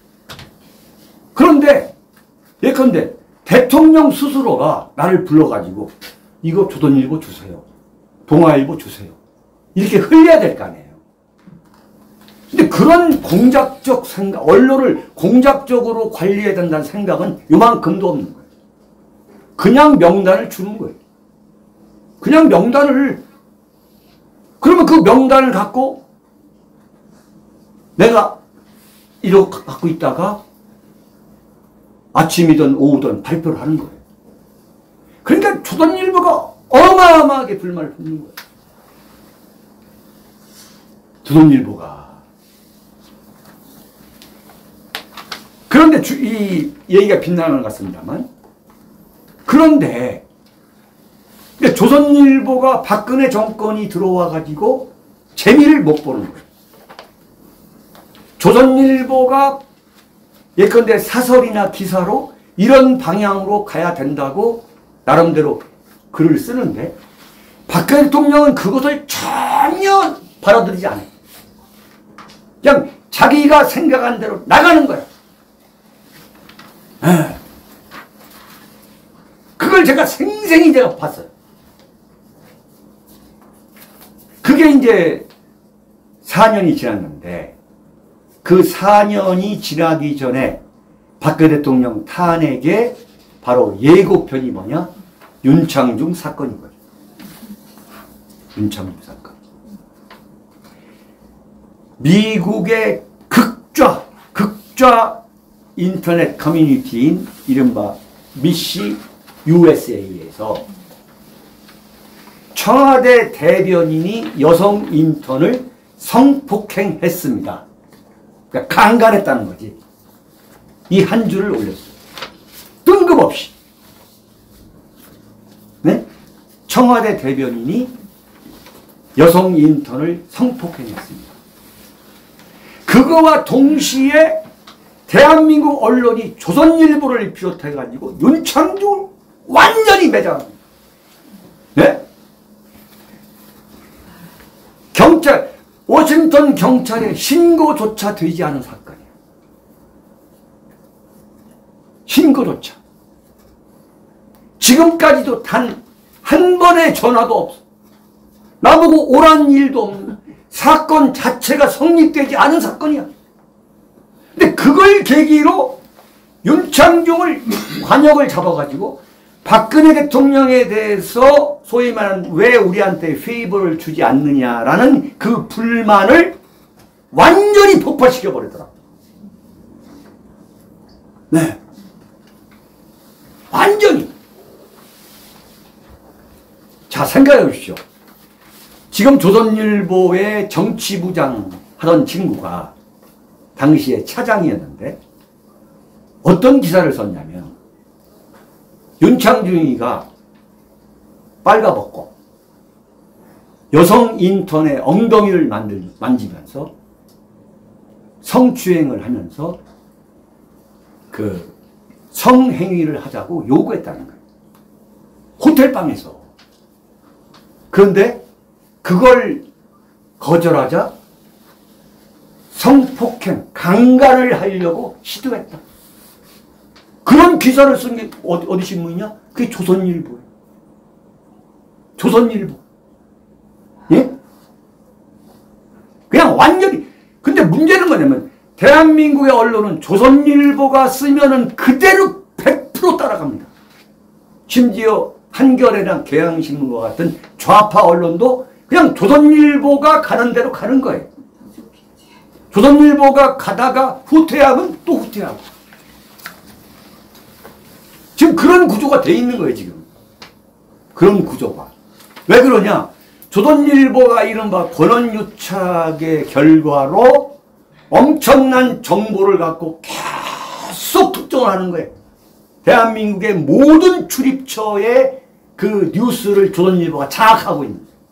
[SPEAKER 1] 그런데 예컨대 대통령 스스로가 나를 불러가지고 이거 조선일보 주세요. 동아일보 주세요. 이렇게 흘려야 될 거 아니에요. 근데 그런 공작적 생각, 언론을 공작적으로 관리해야 된다는 생각은 요만큼도 없는 거예요. 그냥 명단을 주는 거예요. 그냥 명단을, 그러면 그 명단을 갖고 내가 이렇게 갖고 있다가 아침이든 오후든 발표를 하는 거예요. 그러니까 조선일보가 어마어마하게 불만을 품는 거예요. 조선일보가. 그런데 주, 이 얘기가 빛나는 것 같습니다만, 그런데 조선일보가 박근혜 정권이 들어와가지고 재미를 못 보는 거예요. 조선일보가 예컨대 사설이나 기사로 이런 방향으로 가야 된다고 나름대로 글을 쓰는데 박근혜 대통령은 그것을 전혀 받아들이지 않아요. 그냥 자기가 생각한 대로 나가는 거야. 에. 그걸 제가 생생히 제가 봤어요. 그게 이제 사 년이 지났는데 그 사 년이 지나기 전에 박근혜 대통령 탄핵의 바로 예고편이 뭐냐? 윤창중 사건인 거죠. 윤창중 사건. 미국의 극좌, 극좌 인터넷 커뮤니티인 이른바 미시 유에스에이에서 청와대 대변인이 여성 인턴을 성폭행했습니다. 그러니까 강간했다는 거지. 이 한 줄을 올렸어요. 뜬금없이. 네? 청와대 대변인이 여성 인턴을 성폭행했습니다. 그거와 동시에 대한민국 언론이 조선일보를 비롯해가지고 윤창중을 완전히 매장합니다. 네? 경찰, 워싱턴 경찰에 신고조차 되지 않은 사건이에요. 신고조차. 지금까지도 단 한 번의 전화도 없어. 나보고 오란 일도 없는 사건 자체가 성립되지 않은 사건이야. 근데 그걸 계기로 윤창중을 관역을 잡아가지고 박근혜 대통령에 대해서 소위 말하는 왜 우리한테 페이버를 주지 않느냐라는 그 불만을 완전히 폭발시켜버리더라. 네. 완전히. 자, 생각해 보십시오. 지금 조선일보의 정치부장 하던 친구가 당시에 차장이었는데 어떤 기사를 썼냐면 윤창중이가 빨가벗고 여성 인턴의 엉덩이를 만들, 만지면서 성추행을 하면서 그 성행위를 하자고 요구했다는 거예요. 호텔방에서. 그런데 그걸 거절하자 성폭행, 강간을 하려고 시도했다. 그런 기사를 쓴 게 어디, 어디 신문이냐? 그게 조선일보예요. 조선일보. 예? 그냥 완전히. 근데 문제는 뭐냐면 대한민국의 언론은 조선일보가 쓰면은 그대로 백 퍼센트 따라갑니다. 심지어 한겨레나 경향신문과 같은 좌파 언론도 그냥 조선일보가 가는 대로 가는 거예요. 조선일보가 가다가 후퇴하면 또 후퇴하고. 지금 그런 구조가 돼 있는 거예요, 지금. 그런 구조가. 왜 그러냐? 조선일보가 이른바 권한유착의 결과로 엄청난 정보를 갖고 계속 특종을 하는 거예요. 대한민국의 모든 출입처의 그 뉴스를 조선일보가 장악하고 있는 거예요.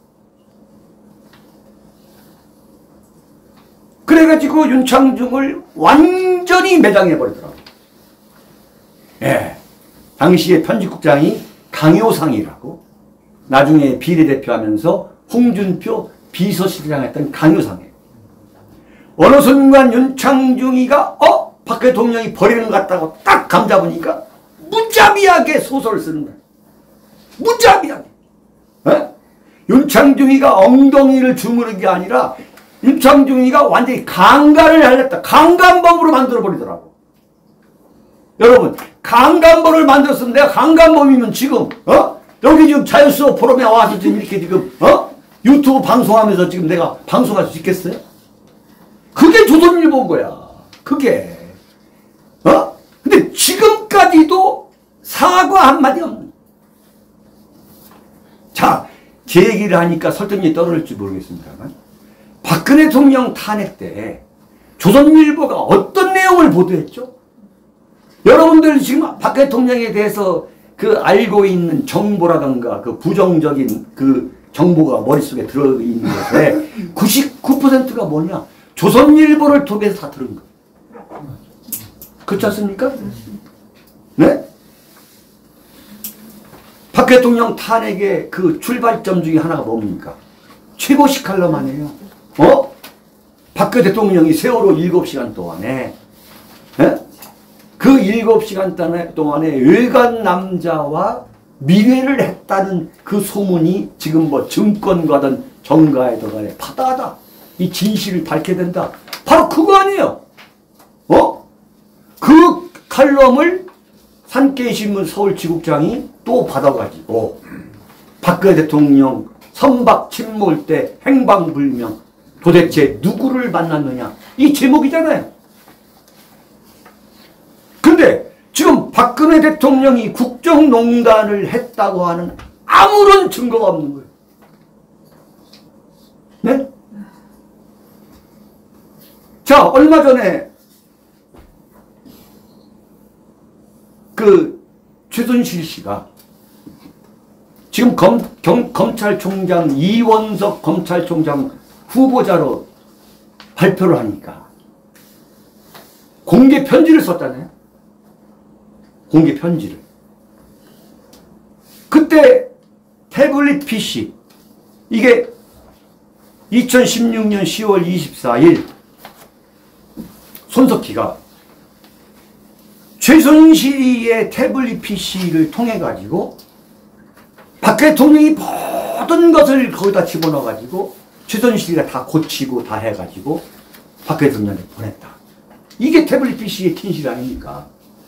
[SPEAKER 1] 그래가지고 윤창중을 완전히 매장해버리더라고요. 예. 당시의 편집국장이 강효상이라고, 나중에 비례대표하면서 홍준표 비서실장 했던 강효상이에요. 어느 순간 윤창중이가 어? 박 대통령이 버리는 것 같다고 딱 감잡으니까 무자비하게 소설을 쓰는 거예요. 무자비하게. 예? 윤창중이가 엉덩이를 주무르는 게 아니라 윤창중이가 완전히 강간을 하렸다. 강간범으로 만들어버리더라고. 여러분, 강간범을 만들었으면 내가 강간범이면 지금, 어? 여기 지금 자유수호 포럼에 와서 지금 이렇게 지금, 어? 유튜브 방송하면서 지금 내가 방송할 수 있겠어요? 그게 조선일보인 거야. 그게. 어? 근데 지금까지도 사과 한마디 없는. 자, 제 얘기를 하니까 설득력이 떨어질지 모르겠습니다만, 박근혜 대통령 탄핵 때 조선일보가 어떤 내용을 보도했죠? 여러분들 지금 박 대통령에 대해서 그 알고 있는 정보라든가 그 부정적인 그 정보가 머릿속에 들어있는 것에 구십구 퍼센트가 뭐냐? 조선일보를 통해서 다 들은 거예요. 그렇지 않습니까? 네? 박 대통령 탄핵의 그 출발점 중에 하나가 뭡니까? 최고식 칼럼 아니에요? 어? 박근혜 대통령이 세월호 일곱 시간 동안에, 에? 그 일곱 시간 동안에 외간 남자와 미래를 했다는 그 소문이 지금 뭐 증권가든 정가에든 간에 파다하다. 이 진실을 밝게 된다. 바로 그거 아니에요? 어? 그 칼럼을 산케이신문 서울지국장이 또 받아가지고 박근혜 대통령 선박 침몰 때 행방불명 도대체 누구를 만났느냐 이 제목이잖아요. 근데 지금 박근혜 대통령이 국정농단을 했다고 하는 아무런 증거가 없는 거예요. 네? 자, 얼마 전에 그 최순실 씨가 지금 검, 경, 검찰총장 이원석 검찰총장 후보자로 발표를 하니까 공개 편지를 썼잖아요. 공개 편지를. 그때 태블릿 피씨 이게 이천십육 년 시월 이십사일 손석희가 최순실의 태블릿 피씨를 통해 가지고 박 대통령이 모든 것을 거기다 집어넣어 가지고 최순실이가 다 고치고 다 해가지고 박 대통령한테 보냈다. 이게 태블릿 피씨의 진실 아닙니까?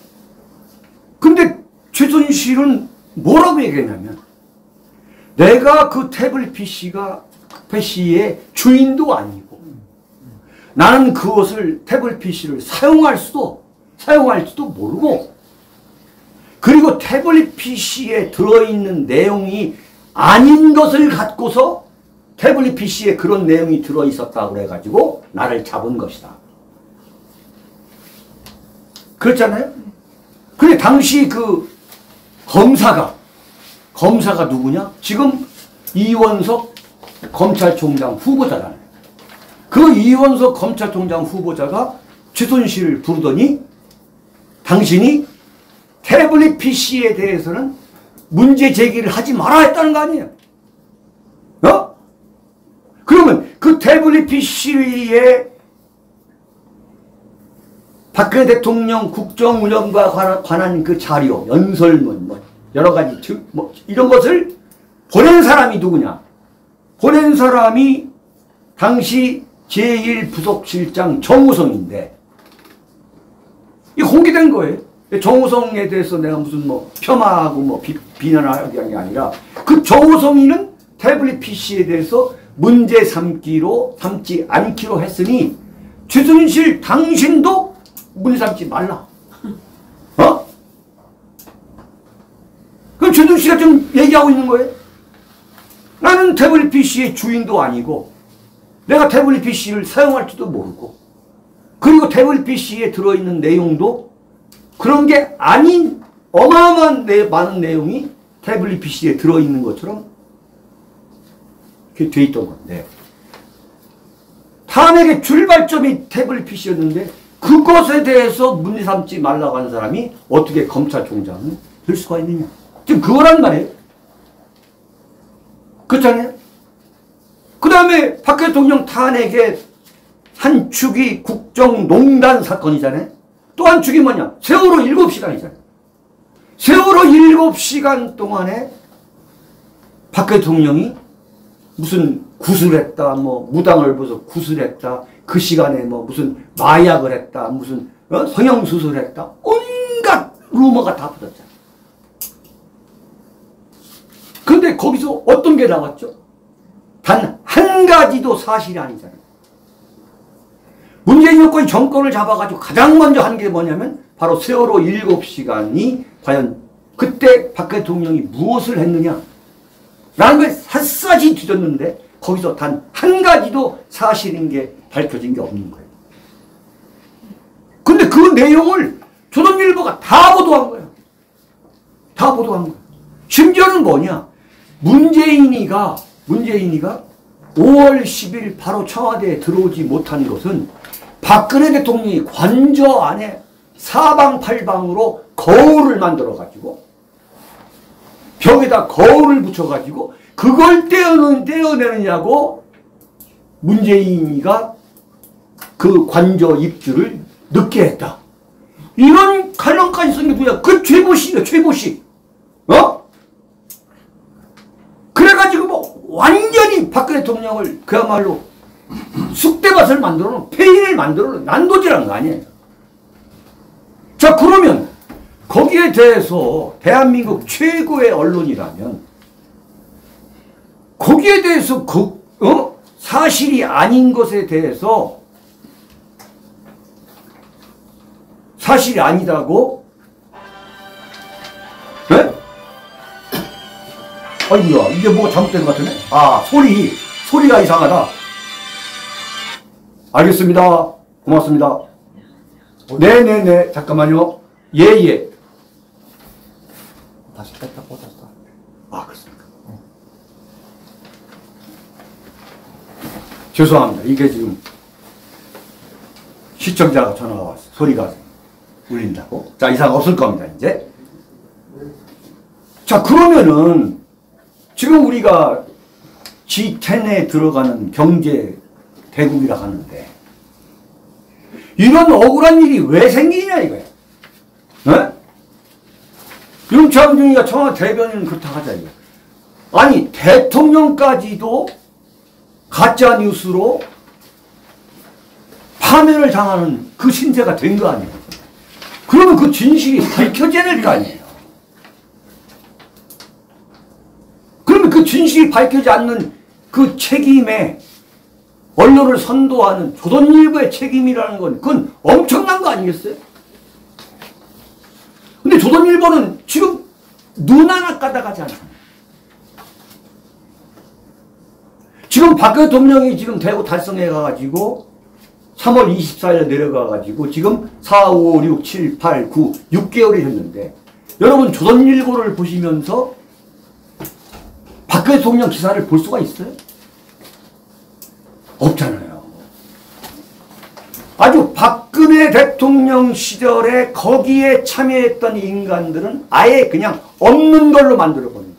[SPEAKER 1] 근데 최순실은 뭐라고 얘기했냐면 내가 그 태블릿 피씨가 피씨의 주인도 아니고 나는 그것을 태블릿 피씨를 사용할 수도 사용할지도 모르고 그리고 태블릿 피씨에 들어있는 내용이 아닌 것을 갖고서 태블릿 피씨에 그런 내용이 들어있었다고 그래가지고 나를 잡은 것이다. 그렇잖아요? 근데 당시 그 검사가 검사가 누구냐? 지금 이원석 검찰총장 후보자잖아요. 그 이원석 검찰총장 후보자가 최순실을 부르더니 당신이 태블릿 피씨에 대해서는 문제 제기를 하지 말아야 했다는 거 아니에요? 어? 그러면 그 태블릿 피씨에 박근혜 대통령 국정운영과 관한 그 자료, 연설문, 뭐 여러 가지 즉 뭐 이런 것을 보낸 사람이 누구냐? 보낸 사람이 당시 제일 부속실장 정우성인데 이 공개된 거예요. 정우성에 대해서 내가 무슨 뭐 폄하하고 뭐 비, 비난하는 게 아니라 그 정우성이는 태블릿 피씨에 대해서 문제 삼기로 삼지 않기로 했으니 최순실 당신도 문제 삼지 말라. 어? 그럼 최순실이가 지금 얘기하고 있는 거예요. 나는 태블릿 피씨의 주인도 아니고 내가 태블릿 피씨를 사용할지도 모르고 그리고 태블릿 피씨에 들어있는 내용도 그런 게 아닌 어마어마한 내, 많은 내용이 태블릿 피씨에 들어있는 것처럼 이렇게 돼 있던 건데 탄핵의 출발점이 태블릿 피씨였는데 그것에 대해서 문제 삼지 말라고 하는 사람이 어떻게 검찰총장은 될 수가 있느냐. 지금 그거란 말이에요. 그렇잖아요. 그 다음에 박 대통령 탄핵의 한 축이 국정농단 사건이잖아요. 또 한 축이 뭐냐? 세월호 일곱 시간이잖아요. 세월호 일곱 시간 동안에 박 대통령이 무슨 구슬했다, 뭐 무당을 벗어 구슬했다, 그 시간에 뭐 무슨 마약을 했다, 무슨 어? 성형수술했다, 온갖 루머가 다 붙었잖아요. 근데 거기서 어떤 게 나왔죠? 단 한 가지도 사실이 아니잖아요. 문재인 여권이 정권을 잡아가지고 가장 먼저 한 게 뭐냐면 바로 세월호 일곱 시간이 과연 그때 박 대통령이 무엇을 했느냐 라는 걸 샅샅이 뒤졌는데 거기서 단 한 가지도 사실인 게 밝혀진 게 없는 거예요. 근데 그 내용을 조선일보가 다 보도한 거예요. 다 보도한 거예요. 심지어는 뭐냐? 문재인이가 문재인이가 오월 십일 바로 청와대에 들어오지 못한 것은 박근혜 대통령이 관저 안에 사방팔방으로 거울을 만들어가지고 벽에다 거울을 붙여가지고 그걸 떼어내느냐고 문재인이가 그 관저 입주를 늦게 했다. 이런 칼럼까지 쓴 게 누구야? 그 최고식이야, 최고식. 어? 그래가지고 뭐 완전히 박근혜 대통령을 그야말로 쑥대밭을 만들어 놓은, 폐인을 만들어 놓은 난도질한 거 아니에요. 자, 그러면 거기에 대해서 대한민국 최고의 언론이라면 거기에 대해서 그, 어? 사실이 아닌 것에 대해서 사실이 아니다고? 네? 아이고야, 이게 뭐가 잘못된 것 같으네? 아, 소리, 소리가 이상하다. 알겠습니다. 고맙습니다. 네네네, 잠깐만요. 예, 예.
[SPEAKER 4] 다시 뺐다 꽂았다.
[SPEAKER 1] 아, 그렇습니까? 죄송합니다. 이게 지금 시청자가 전화가 왔어. 소리가 울린다고. 자, 이상 없을 겁니다, 이제. 자, 그러면은 지금 우리가 지 텐에 들어가는 경제 대국이라 하는데 이런 억울한 일이 왜 생기냐 이거야. 네? 윤창중이가 청와대 대변인은 그렇다 하자 이거. 아니 대통령까지도 가짜 뉴스로 파면을 당하는 그 신세가 된 거 아니에요. 그러면 그 진실이 밝혀져야 될 거 아니에요. 그러면 그 진실이 밝혀지지 않는 그 책임에 언론을 선도하는 조선일보의 책임이라는 건 그건 엄청난 거 아니겠어요? 근데 조선일보는 지금 눈 하나 까다가지 않잖아요. 지금 박근혜 대통령이 지금 대구 달성해 가가지고 삼월 이십사일에 내려가가지고 지금 사, 오, 육, 칠, 팔, 구, 육 개월이 됐는데 여러분 조선일보를 보시면서 박근혜 대통령 기사를 볼 수가 있어요? 없잖아요. 아주 박근혜 대통령 시절에 거기에 참여했던 인간들은 아예 그냥 없는 걸로 만들어버린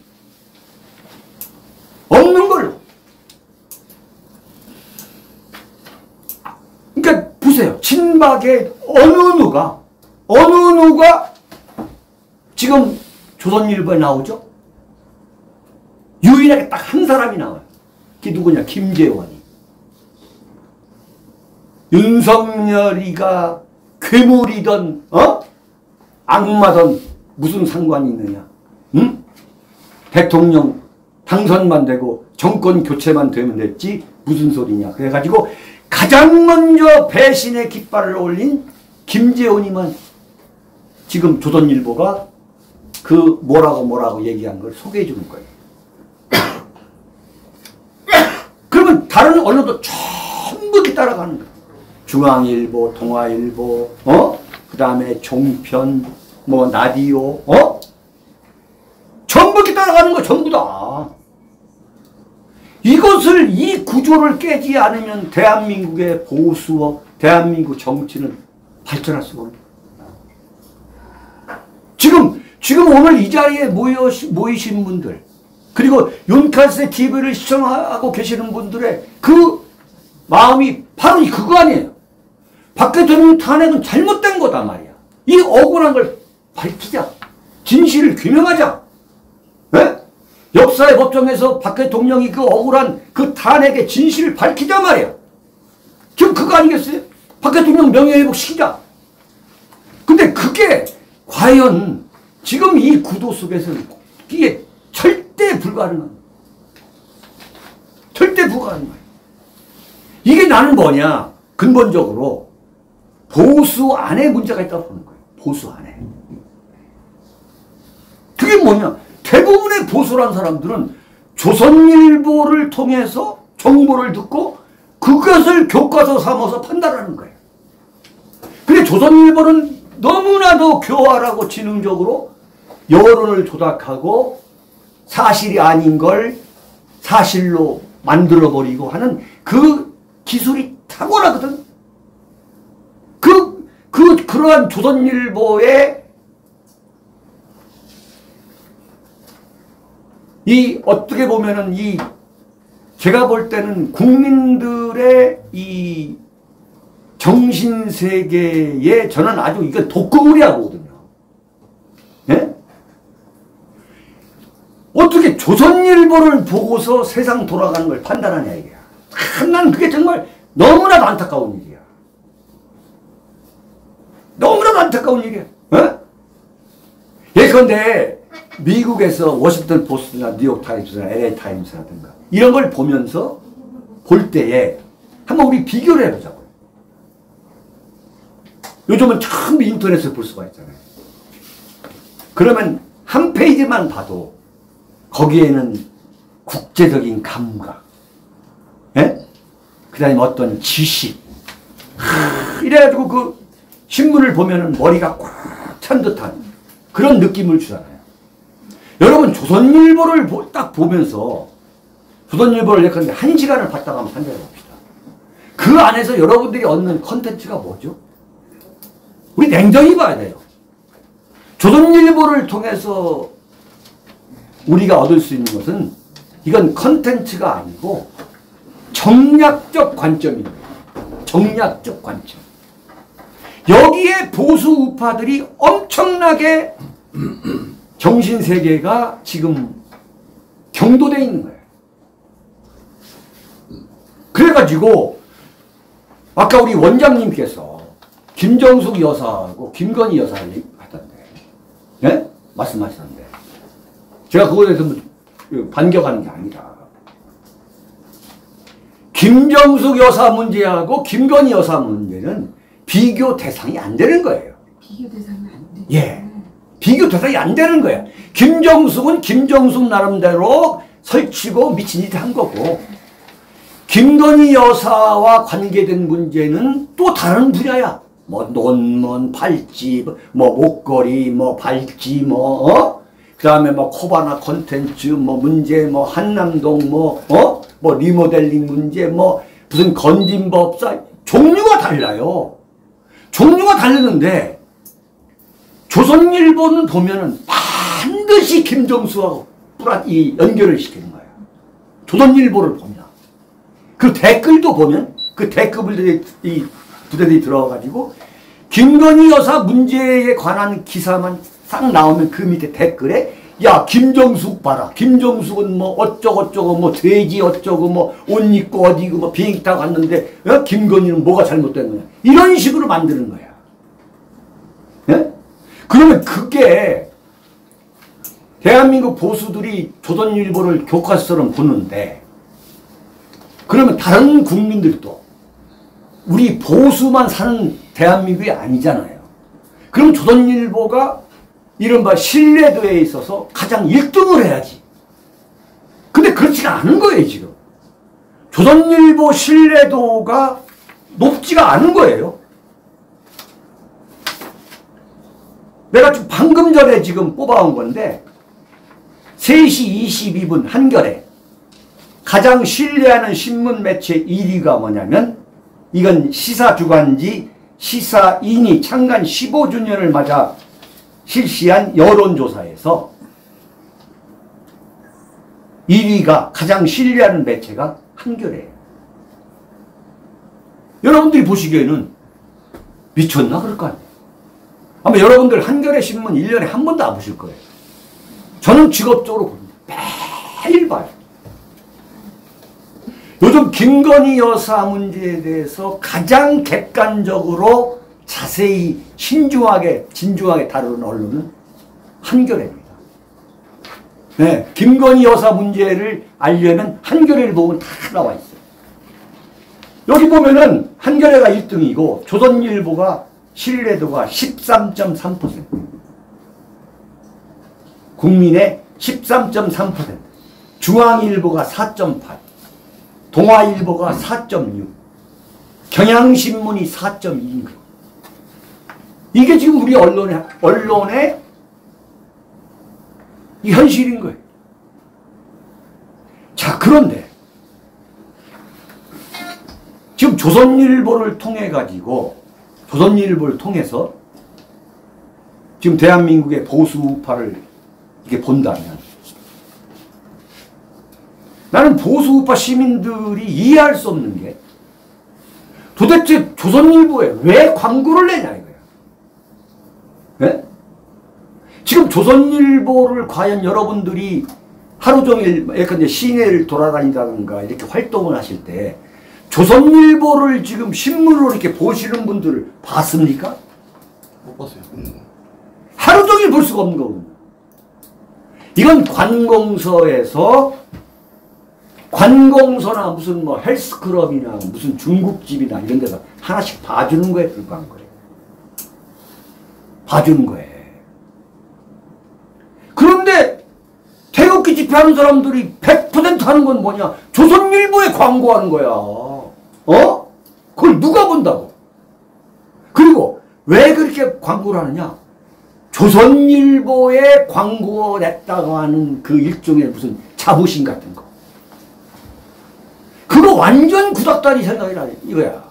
[SPEAKER 1] 거예요. 없는 걸로. 그러니까 보세요. 친박의 어느 누가 어느 누가 지금 조선일보에 나오죠? 유일하게 딱 한 사람이 나와요. 그게 누구냐? 김재원이. 윤석열이가 괴물이던 어? 악마던 무슨 상관이 있느냐? 응? 대통령 당선만 되고 정권 교체만 되면 됐지 무슨 소리냐? 그래가지고 가장 먼저 배신의 깃발을 올린 김재원이만 지금 조선일보가 그 뭐라고 뭐라고 얘기한 걸 소개해 주는 거예요. 그러면 다른 언론도 전부 따라가는 거예요. 중앙일보, 동아일보, 어? 그 다음에 종편, 뭐, 라디오, 어? 전부 이렇게 따라가는 거, 전부 다. 이것을, 이 구조를 깨지 않으면 대한민국의 보수와 대한민국 정치는 발전할 수가 없는 거예요. 지금, 지금 오늘 이 자리에 모여, 모이신 분들, 그리고 윤카세 티비를 시청하고 계시는 분들의 그 마음이 바로 그거 아니에요. 박근혜 대통령 탄핵은 잘못된 거다 말이야. 이 억울한 걸 밝히자. 진실을 규명하자. 네? 역사의 법정에서 박근혜 대통령이 그 억울한 그 탄핵의 진실을 밝히자 말이야. 지금 그거 아니겠어요? 박근혜 대통령 명예회복 시키자. 근데 그게 과연 지금 이 구도 속에서는 이게 절대 불가능한 절대 불가능한 거예요. 이게 나는 뭐냐? 근본적으로 보수 안에 문제가 있다고 보는 거예요. 보수 안에. 그게 뭐냐? 대부분의 보수란 사람들은 조선일보를 통해서 정보를 듣고 그것을 교과서 삼아서 판단하는 거예요. 근데 조선일보는 너무나도 교활하고 지능적으로 여론을 조작하고 사실이 아닌 걸 사실로 만들어버리고 하는 그 기술이 탁월하거든. 그, 그, 그러한 조선일보의 이, 어떻게 보면은 이 제가 볼 때는 국민들의 이 정신세계에 저는 아주 이건 독극물이라고 보거든요. 예? 어떻게 조선일보를 보고서 세상 돌아가는 걸 판단하냐 이게야. 아, 난 그게 정말 너무나도 안타까운 일이야. 너무나도 안타까운 일이야. 어? 예컨대 미국에서 워싱턴 포스트나 뉴욕 타임스나 엘에이 타임스라든가 이런 걸 보면서 볼 때에 한번 우리 비교를 해보자고요. 요즘은 전부 인터넷을 볼 수가 있잖아요. 그러면 한 페이지만 봐도 거기에는 국제적인 감각, 예? 그 다음에 어떤 지식, 하, 이래가지고 그 신문을 보면은 머리가 꽉 찬 듯한 그런 느낌을 주잖아요. 여러분, 조선일보를 딱 보면서, 조선일보를 예컨대 한 시간을 봤다가 한번 생각해 봅시다. 그 안에서 여러분들이 얻는 컨텐츠가 뭐죠? 우리 냉정히 봐야 돼요. 조선일보를 통해서 우리가 얻을 수 있는 것은 이건 컨텐츠가 아니고 정략적 관점입니다. 정략적 관점. 여기에 보수 우파들이 엄청나게 정신세계가 지금 경도되어 있는 거예요. 그래가지고 아까 우리 원장님께서 김정숙 여사하고 김건희 여사 하던데, 예? 말씀하셨는데 제가 그거에 대해서 반격하는 게 아니라 김정숙 여사 문제하고 김건희 여사 문제는 비교 대상이 안 되는 거예요.
[SPEAKER 5] 비교 대상이 안 돼.
[SPEAKER 1] 예. 비교 대상이 안 되는 거야. 김정숙은 김정숙 나름대로 설치고 미친 짓을 한 거고, 김건희 여사와 관계된 문제는 또 다른 분야야. 뭐 논문, 팔찌, 뭐 목걸이, 뭐 발찌, 뭐 어? 그 다음에 뭐 코바나 콘텐츠, 뭐 문제, 뭐 한남동, 뭐 어? 뭐 리모델링 문제, 뭐 무슨 건진법사, 종류가 달라요. 종류가 다르는데 조선일보는 보면은 반드시 김정수하고 이 연결을 시키는 거예요. 조선일보를 보면. 그 댓글도 보면 그 댓글들이 이 부대들이 들어가가지고 김건희 여사 문제에 관한 기사만 싹 나오면 그 밑에 댓글에 야 김정숙 봐라. 김정숙은 뭐 어쩌고저쩌고 뭐 돼지 어쩌고 뭐 옷 입고 어디고 뭐 비행기 타고 갔는데 어? 김건희는 뭐가 잘못된 거냐. 이런 식으로 만드는 거야. 예? 그러면 그게 대한민국 보수들이 조선일보를 교과서처럼 보는데 그러면 다른 국민들도 우리 보수만 사는 대한민국이 아니잖아요. 그럼 조선일보가 이른바 신뢰도에 있어서 가장 일 등을 해야지. 근데 그렇지가 않은 거예요, 지금. 조선일보 신뢰도가 높지가 않은 거예요. 내가 지금 방금 전에 지금 뽑아온 건데 세 시 이십이 분 한겨레 가장 신뢰하는 신문 매체 일 위가 뭐냐면 이건 시사주간지 시사인이 창간 십오 주년을 맞아 실시한 여론조사에서 일 위가 가장 신뢰하는 매체가 한겨레예요. 여러분들이 보시기에는 미쳤나 그럴 거 아니에요. 아마 여러분들 한겨레 신문 일 년에 한 번도 안 보실 거예요. 저는 직업적으로 봅니다. 매일 봐요. 요즘 김건희 여사 문제에 대해서 가장 객관적으로 자세히 신중하게 진중하게 다루는 언론은 한겨레입니다. 네, 김건희 여사 문제를 알려면 한겨레를 보면 다 나와 있어요. 여기 보면은 한겨레가 일 등이고 조선일보가 신뢰도가 십삼 점 삼 퍼센트. 국민의 십삼 점 삼 퍼센트. 중앙일보가 사 점 팔. 동아일보가 사 점 육. 경향신문이 사 점 이. 이게 지금 우리 언론의, 언론의 이 현실인 거예요. 자, 그런데 지금 조선일보를 통해 가지고 조선일보를 통해서 지금 대한민국의 보수파를 이렇게 본다면 나는 보수우파 시민들이 이해할 수 없는 게 도대체 조선일보에 왜 광고를 내냐 이거야. 네? 지금 조선일보를 과연 여러분들이 하루 종일 예컨대 시내를 돌아다니다든가 이렇게 활동을 하실 때 조선일보를 지금 신문으로 이렇게 보시는 분들을 봤습니까?
[SPEAKER 4] 못 봤어요.
[SPEAKER 1] 하루 종일 볼 수가 없는 거거든요. 이건 관공서에서 관공서나 무슨 뭐 헬스클럽이나 무슨 중국집이나 이런 데서 하나씩 봐주는 거에 불과한 거예요. 봐주는 거예요. 그런데 태극기 집회하는 사람들이 백 퍼센트 하는 건 뭐냐? 조선일보에 광고하는 거야. 어? 그걸 누가 본다고? 그리고 왜 그렇게 광고를 하느냐? 조선일보에 광고 냈다고 하는 그 일종의 무슨 자부심 같은 거. 그거 완전 구닥다리 생각이라 이거야.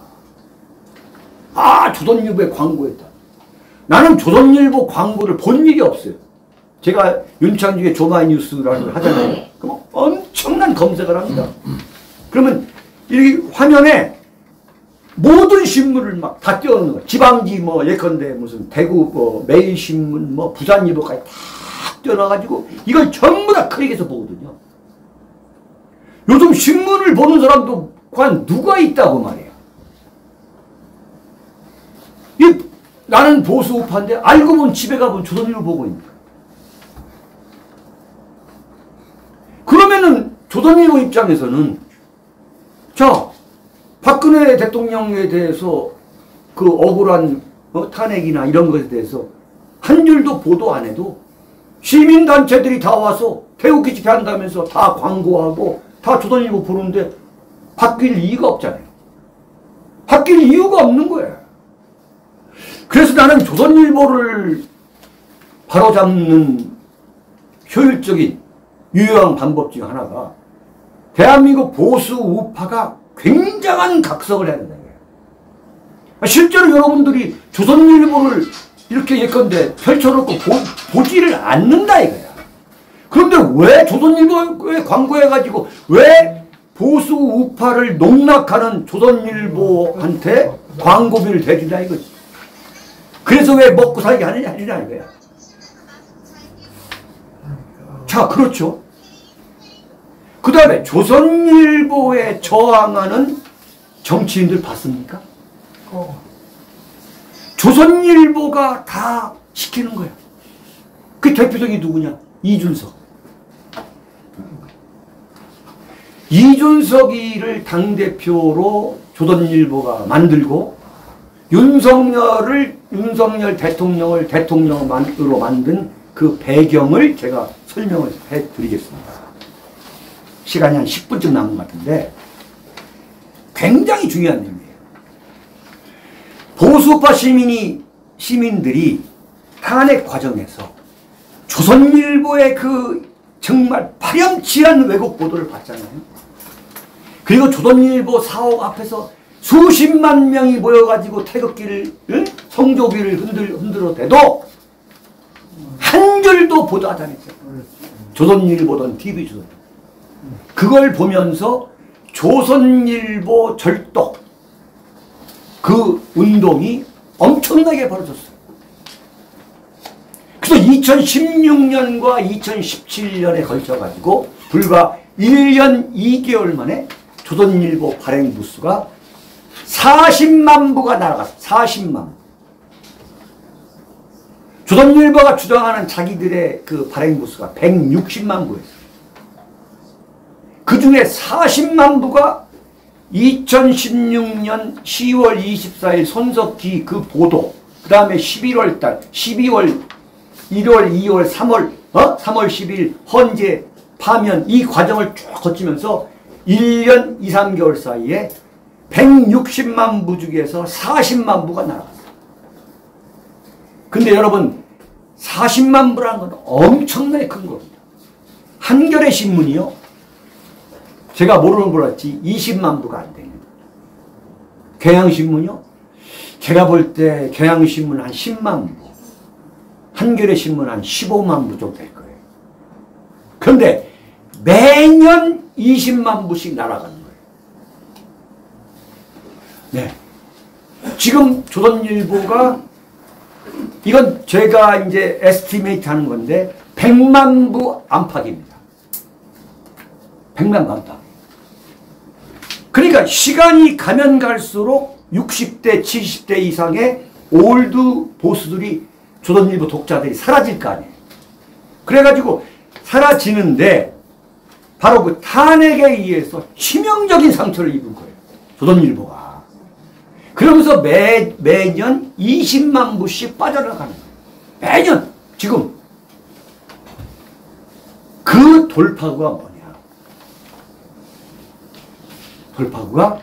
[SPEAKER 1] 아, 조선일보에 광고했다. 나는 조선일보 광고를 본 일이 없어요. 제가 윤창중의 조마이뉴스라는 걸 하잖아요. 그럼 엄청난 검색을 합니다. 그러면 이 화면에 모든 신문을 막 다 띄워놓는 거야. 지방지 뭐 예컨대 무슨 대구 뭐 매일신문 뭐 부산일보까지 다 띄워놔가지고 이걸 전부 다 클릭해서 보거든요. 요즘 신문을 보는 사람도 과연 누가 있다고 말이야. 이, 나는 보수 우파인데 알고 보면 집에 가보면 조선일보 보고 있는 거야. 그러면은 조선일보 입장에서는 자 박근혜 대통령에 대해서 그 억울한 어, 탄핵이나 이런 것에 대해서 한 줄도 보도 안 해도 시민단체들이 다 와서 태극기 집회한다면서 다 광고하고 다 조선일보 보는데 바뀔 이유가 없잖아요. 바뀔 이유가 없는 거예요. 그래서 나는 조선일보를 바로잡는 효율적인 유효한 방법 중 하나가 대한민국 보수 우파가 굉장한 각성을 해야 된다는 거예요. 실제로 여러분들이 조선일보를 이렇게 예컨대 펼쳐놓고 보, 보지를 않는다 이거야. 그런데 왜 조선일보에 광고해가지고 왜 보수 우파를 농락하는 조선일보한테 광고비를 대주냐 이거지. 그래서 왜 먹고 살게 하느냐 하느냐 이거야. 자, 그렇죠. 그 다음에 조선일보에 저항하는 정치인들 봤습니까? 어. 조선일보가 다 시키는 거야. 그 대표적이 누구냐? 이준석. 이준석이를 당대표로 조선일보가 만들고 윤석열을 윤석열 대통령을 대통령으로 만든 그 배경을 제가 설명을 해드리겠습니다. 시간이 한 십 분쯤 남은 것 같은데 굉장히 중요한 일이에요. 보수파 시민이, 시민들이 탄핵 과정에서 조선일보의 그 정말 파렴치한 왜곡 보도를 봤잖아요. 그리고 조선일보 사옥 앞에서 수십만 명이 모여가지고 태극기를, 응? 성조기를 흔들, 흔들어대도 한 줄도 보도하지 않았어요. 조선일보든 티비조선. 그걸 보면서 조선일보 절독 그 운동이 엄청나게 벌어졌어요. 그래서 이천십육 년과 이천십칠 년에 걸쳐가지고 불과 일 년 이 개월 만에 조선일보 발행 부수가 사십만 부가 날아갔어요. 사십만 부. 조선일보가 주장하는 자기들의 그 발행 부수가 백육십만 부였어요. 그 중에 사십만 부가 이천십육 년 시월 이십사일 손석희 그 보도, 그 다음에 십일월 달, 십이월, 일월, 이월, 삼월, 어? 삼월 십일 헌재 파면 이 과정을 쭉 거치면서 일 년 이, 삼 개월 사이에 백육십만 부 중에서 사십만 부가 날아갔어요. 근데 여러분, 사십만 부라는 건 엄청나게 큰 겁니다. 한겨레 신문이요. 제가 모르는 걸 알았지 이십만 부가 안 됩니다. 경향신문이요. 제가 볼 때 경향신문 한 십만 부, 한겨레 신문 한 십오만 부 정도 될 거예요. 그런데 매년 이십만 부씩 날아가는 거예요. 네. 지금 조선일보가 이건 제가 이제 에스티메이트 하는 건데 백만 부 안팎입니다. 백만 부 안팎. 그러니까 시간이 가면 갈수록 육십 대, 칠십 대 이상의 올드 보스들이 조선일보 독자들이 사라질 거 아니에요. 그래가지고 사라지는데 바로 그 탄핵에 의해서 치명적인 상처를 입은 거예요. 조선일보가. 그러면서 매, 매년 이십만 부씩 빠져나가는 거예요. 매년! 지금. 그 돌파구가 뭐냐. 돌파구가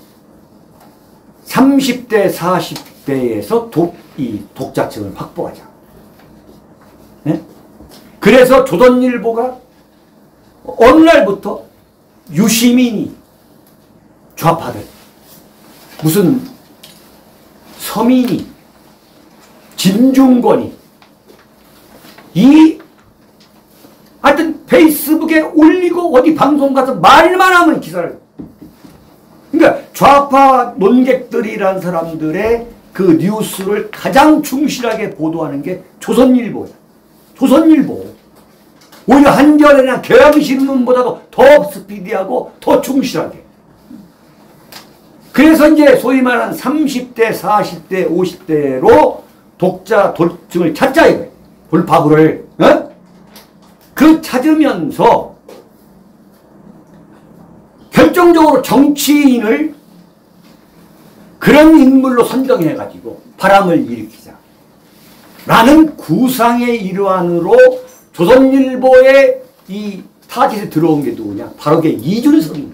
[SPEAKER 1] 삼십 대, 사십 대에서 독, 이 독자층을 확보하자. 네? 그래서 조선일보가 어느 날부터 유시민이 좌파들, 무슨 서민이, 진중권이, 이 하여튼 페이스북에 올리고 어디 방송 가서 말만 하면 기사를. 그러니까 좌파 논객들이란 사람들의 그 뉴스를 가장 충실하게 보도하는 게 조선일보예요. 조선일보. 오히려 한겨레나 경향신문보다도 더 스피디하고 더 충실하게. 그래서 이제 소위 말하는 삼십 대, 사십 대, 오십 대로 독자 돌층을 찾자 이거예요. 돌파구를. 어? 그 찾으면서 결정적으로 정치인을 그런 인물로 선정해가지고 바람을 일으키자. 라는 구상의 일환으로 조선일보의 이 타깃에 들어온 게 누구냐? 바로 그게 이준석입니다.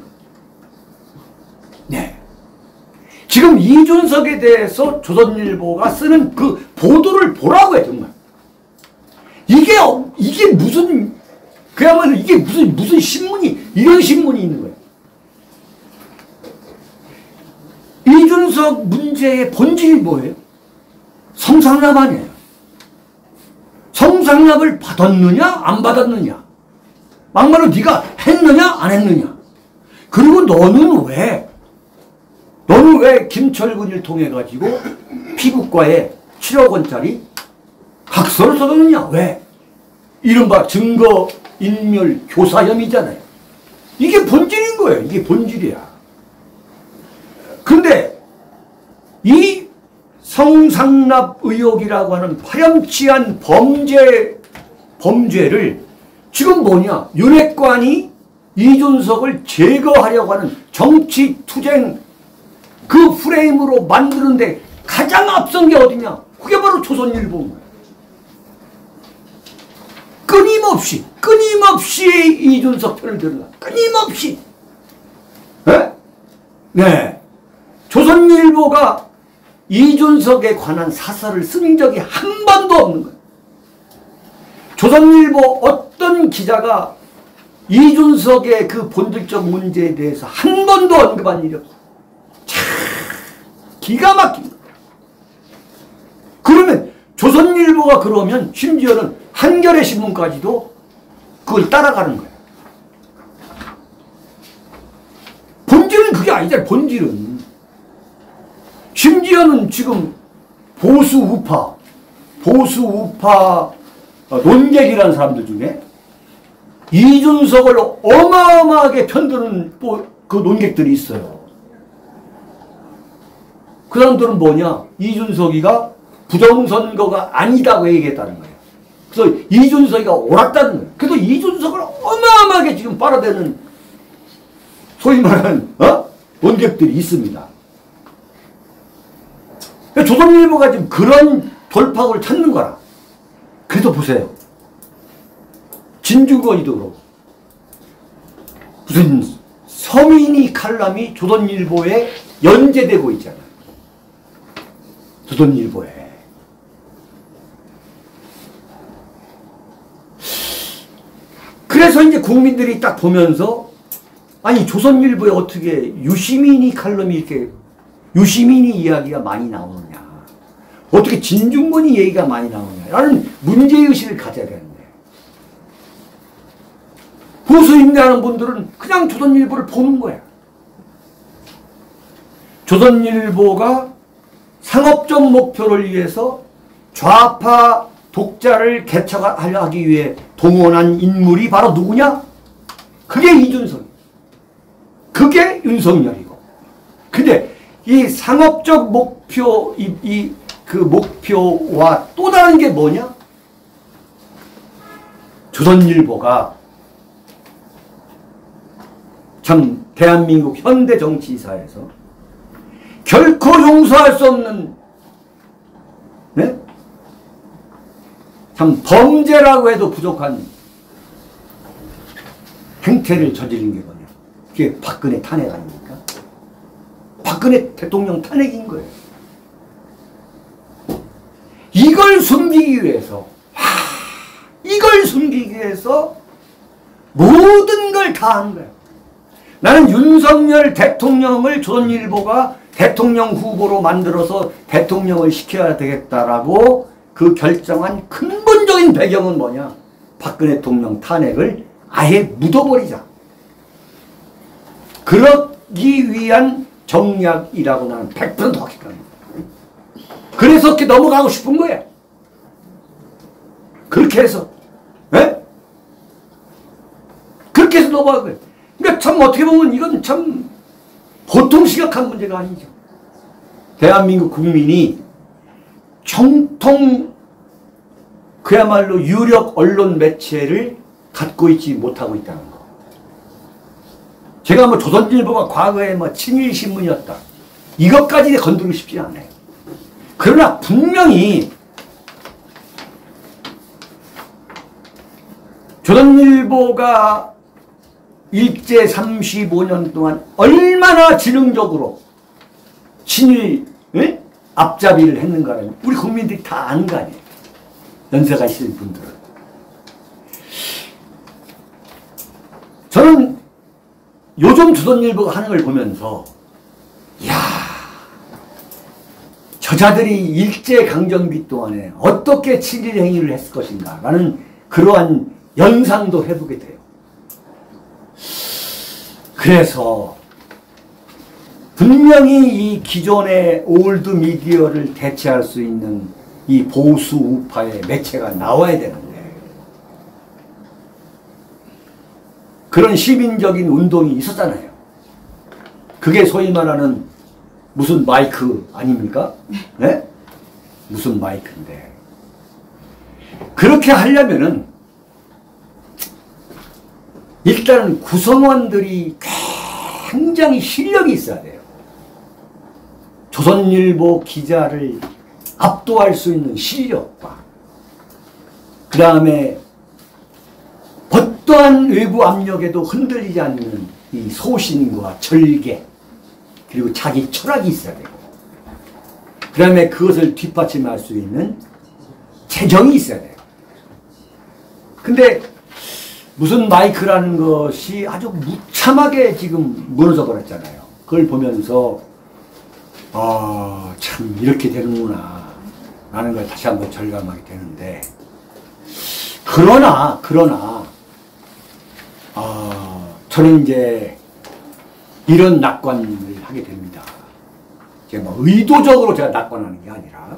[SPEAKER 1] 네. 지금 이준석에 대해서 조선일보가 쓰는 그 보도를 보라고요, 정말. 이게, 이게 무슨, 그야말로 이게 무슨, 무슨 신문이, 이런 신문이 있는 거예요. 이준석 문제의 본질이 뭐예요? 성상납 아니에요. 성상납을 받았느냐, 안 받았느냐. 막말로 네가 했느냐, 안 했느냐. 그리고 너는 왜, 너는 왜 김철근을 통해 가지고 피부과에 칠억 원짜리 각서를 써줬느냐? 왜? 이른바 증거인멸 교사혐의잖아요. 이게 본질인 거예요. 이게 본질이야. 근데 이 성상납 의혹이라고 하는 파렴치한 범죄, 범죄를 지금 뭐냐? 윤핵관이 이준석을 제거하려고 하는 정치 투쟁 그 프레임으로 만드는데 가장 앞선 게 어디냐? 그게 바로 조선일보인 거예요. 끊임없이, 끊임없이 이준석 편을 들어가. 끊임없이. 네? 네. 조선일보가 이준석에 관한 사설을 쓴 적이 한 번도 없는 거예요. 조선일보 어떤 기자가 이준석의 그 본질적 문제에 대해서 한 번도 언급한 일이 없어요. 참 기가 막힙니다. 그러면 조선일보가 그러면 심지어는 한겨레 신문까지도 그걸 따라가는 거예요. 본질은 그게 아니잖아요. 본질은. 심지어는 지금 보수 우파, 보수 우파 논객이라는 사람들 중에 이준석을 어마어마하게 편드는 그 논객들이 있어요. 그 사람들은 뭐냐? 이준석이가 부정선거가 아니다고 얘기했다는 거예요. 그래서 이준석이가 옳았다는 거예요. 그래서 이준석을 어마어마하게 지금 빨아대는 소위 말하는 어? 논객들이 있습니다. 조선일보가 지금 그런 돌파구를 찾는 거라. 그래도 보세요. 진중권이도 그렇고 무슨 서민이 칼럼이 조선일보에 연재되고 있잖아요. 조선일보에. 그래서 이제 국민들이 딱 보면서 아니 조선일보에 어떻게 유시민이 칼럼이 이렇게 유시민이 이야기가 많이 나오느냐. 어떻게 진중권이 얘기가 많이 나오느냐. 라는 문제의식을 가져야 되는데. 보수 임대하는 분들은 그냥 조선일보를 보는 거야. 조선일보가 상업적 목표를 위해서 좌파 독자를 개척하기 위해 동원한 인물이 바로 누구냐? 그게 이준석. 그게 윤석열이고. 근데 이 상업적 목표, 이, 이, 그 목표와 또 다른 게 뭐냐? 조선일보가 참 대한민국 현대 정치사에서 결코 용서할 수 없는, 네? 참 범죄라고 해도 부족한 행태를 저지른 게 뭐냐? 그게 박근혜 탄핵 아닙니까? 박근혜 대통령 탄핵인 거예요. 이걸 숨기기 위해서, 하, 이걸 숨기기 위해서 모든 걸 다 한 거예요. 나는 윤석열 대통령을 조선일보가 대통령 후보로 만들어서 대통령을 시켜야 되겠다라고 그 결정한 근본적인 배경은 뭐냐? 박근혜 대통령 탄핵을 아예 묻어버리자. 그러기 위한 정략이라고 나는 백 퍼센트 확신합니다. 그래서 이렇게 넘어가고 싶은 거야. 그렇게 해서. 네? 그렇게 해서 넘어가는 거예요. 그러니까 참 어떻게 보면 이건 참 보통 심각한 문제가 아니죠. 대한민국 국민이 정통 그야말로 유력 언론 매체를 갖고 있지 못하고 있다는 거. 제가 뭐 조선일보가 과거에 뭐 친일신문이었다. 이것까지 건드리고 싶지 않아요. 그러나 분명히 조선일보가 일제 삼십오 년 동안 얼마나 지능적으로 친일 에? 앞잡이를 했는가는 우리 국민들이 다 아는 거 아니에요. 연세가 있으신 분들은. 저는 요즘 조선일보가 하는 걸 보면서 이야, 저자들이 일제강점기 동안에 어떻게 친일 행위를 했을 것인가 라는 그러한 연상도 해보게 돼요. 그래서 분명히 이 기존의 올드 미디어를 대체할 수 있는 이 보수 우파의 매체가 나와야 되는데 그런 시민적인 운동이 있었잖아요. 그게 소위 말하는 무슨 마이크 아닙니까? 네? 무슨 마이크인데 그렇게 하려면은 일단은 구성원들이 굉장히 실력이 있어야 돼요. 조선일보 기자를 압도할 수 있는 실력과 그 다음에 어떠한 외부 압력에도 흔들리지 않는 이 소신과 절개 그리고 자기 철학이 있어야 되고 그 다음에 그것을 뒷받침할 수 있는 재정이 있어야 돼요. 근데 무슨 마이크라는 것이 아주 무참하게 지금 무너져 버렸잖아요. 그걸 보면서 아, 참 이렇게 되는구나 라는 걸 다시 한번 절감하게 되는데 그러나 그러나 아, 저는 이제 이런 낙관을 하게 됩니다. 제가 뭐 의도적으로 제가 낙관하는 게 아니라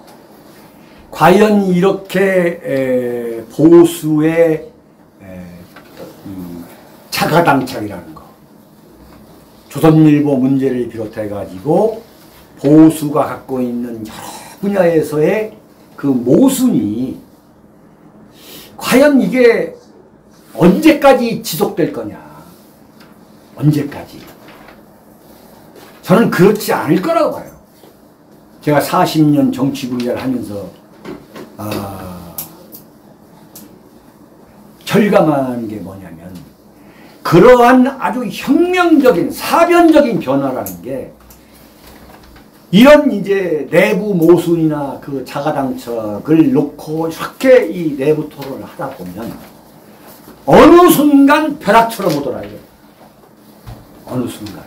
[SPEAKER 1] 과연 이렇게 에, 보수의 에, 음, 자가당착이라는 거 조선일보 문제를 비롯해 가지고 보수가 갖고 있는 여러 분야에서의 그 모순이 과연 이게 언제까지 지속될 거냐. 언제까지. 저는 그렇지 않을 거라고 봐요. 제가 사십 년 정치 분야를 하면서 아, 절감한 게 뭐냐면 그러한 아주 혁명적인 사변적인 변화라는 게 이런 이제 내부 모순이나 그 자가당착을 놓고 이렇게 이 내부 토론을 하다 보면 어느 순간 벼락처럼 오더라고요. 어느 순간.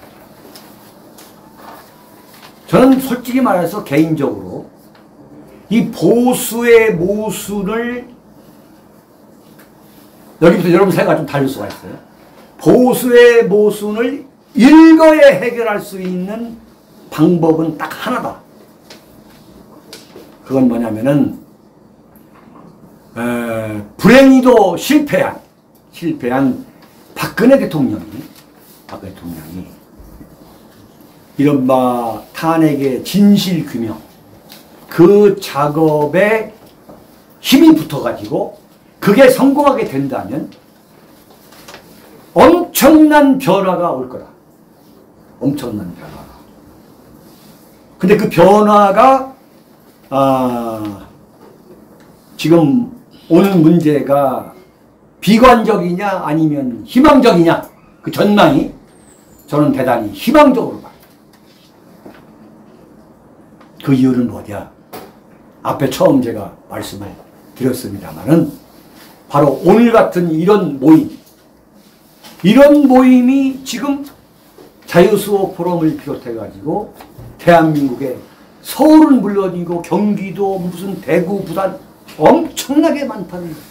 [SPEAKER 1] 저는 솔직히 말해서 개인적으로 이 보수의 모순을 여기부터 여러분 생각이 좀 다를 수가 있어요. 보수의 모순을 일거에 해결할 수 있는 방법은 딱 하나다. 그건 뭐냐면은 에, 불행히도 실패한 실패한 박근혜 대통령이 박근혜 대통령이 이른바 탄핵의 진실 규명 그 작업에 힘이 붙어가지고 그게 성공하게 된다면 엄청난 변화가 올 거다. 엄청난 변화가. 근데 그 변화가 아, 지금 오는 문제가 비관적이냐 아니면 희망적이냐 그 전망이 저는 대단히 희망적으로 봐요. 그 이유는 뭐냐? 앞에 처음 제가 말씀을 드렸습니다만은 바로 오늘 같은 이런 모임, 이런 모임이 지금 자유수호 포럼을 비롯해가지고 대한민국에 서울은 물론이고 경기도 무슨 대구, 부산 엄청나게 많다는 거예요.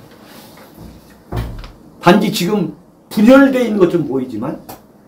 [SPEAKER 1] 단지 지금 분열되어 있는 것 좀 보이지만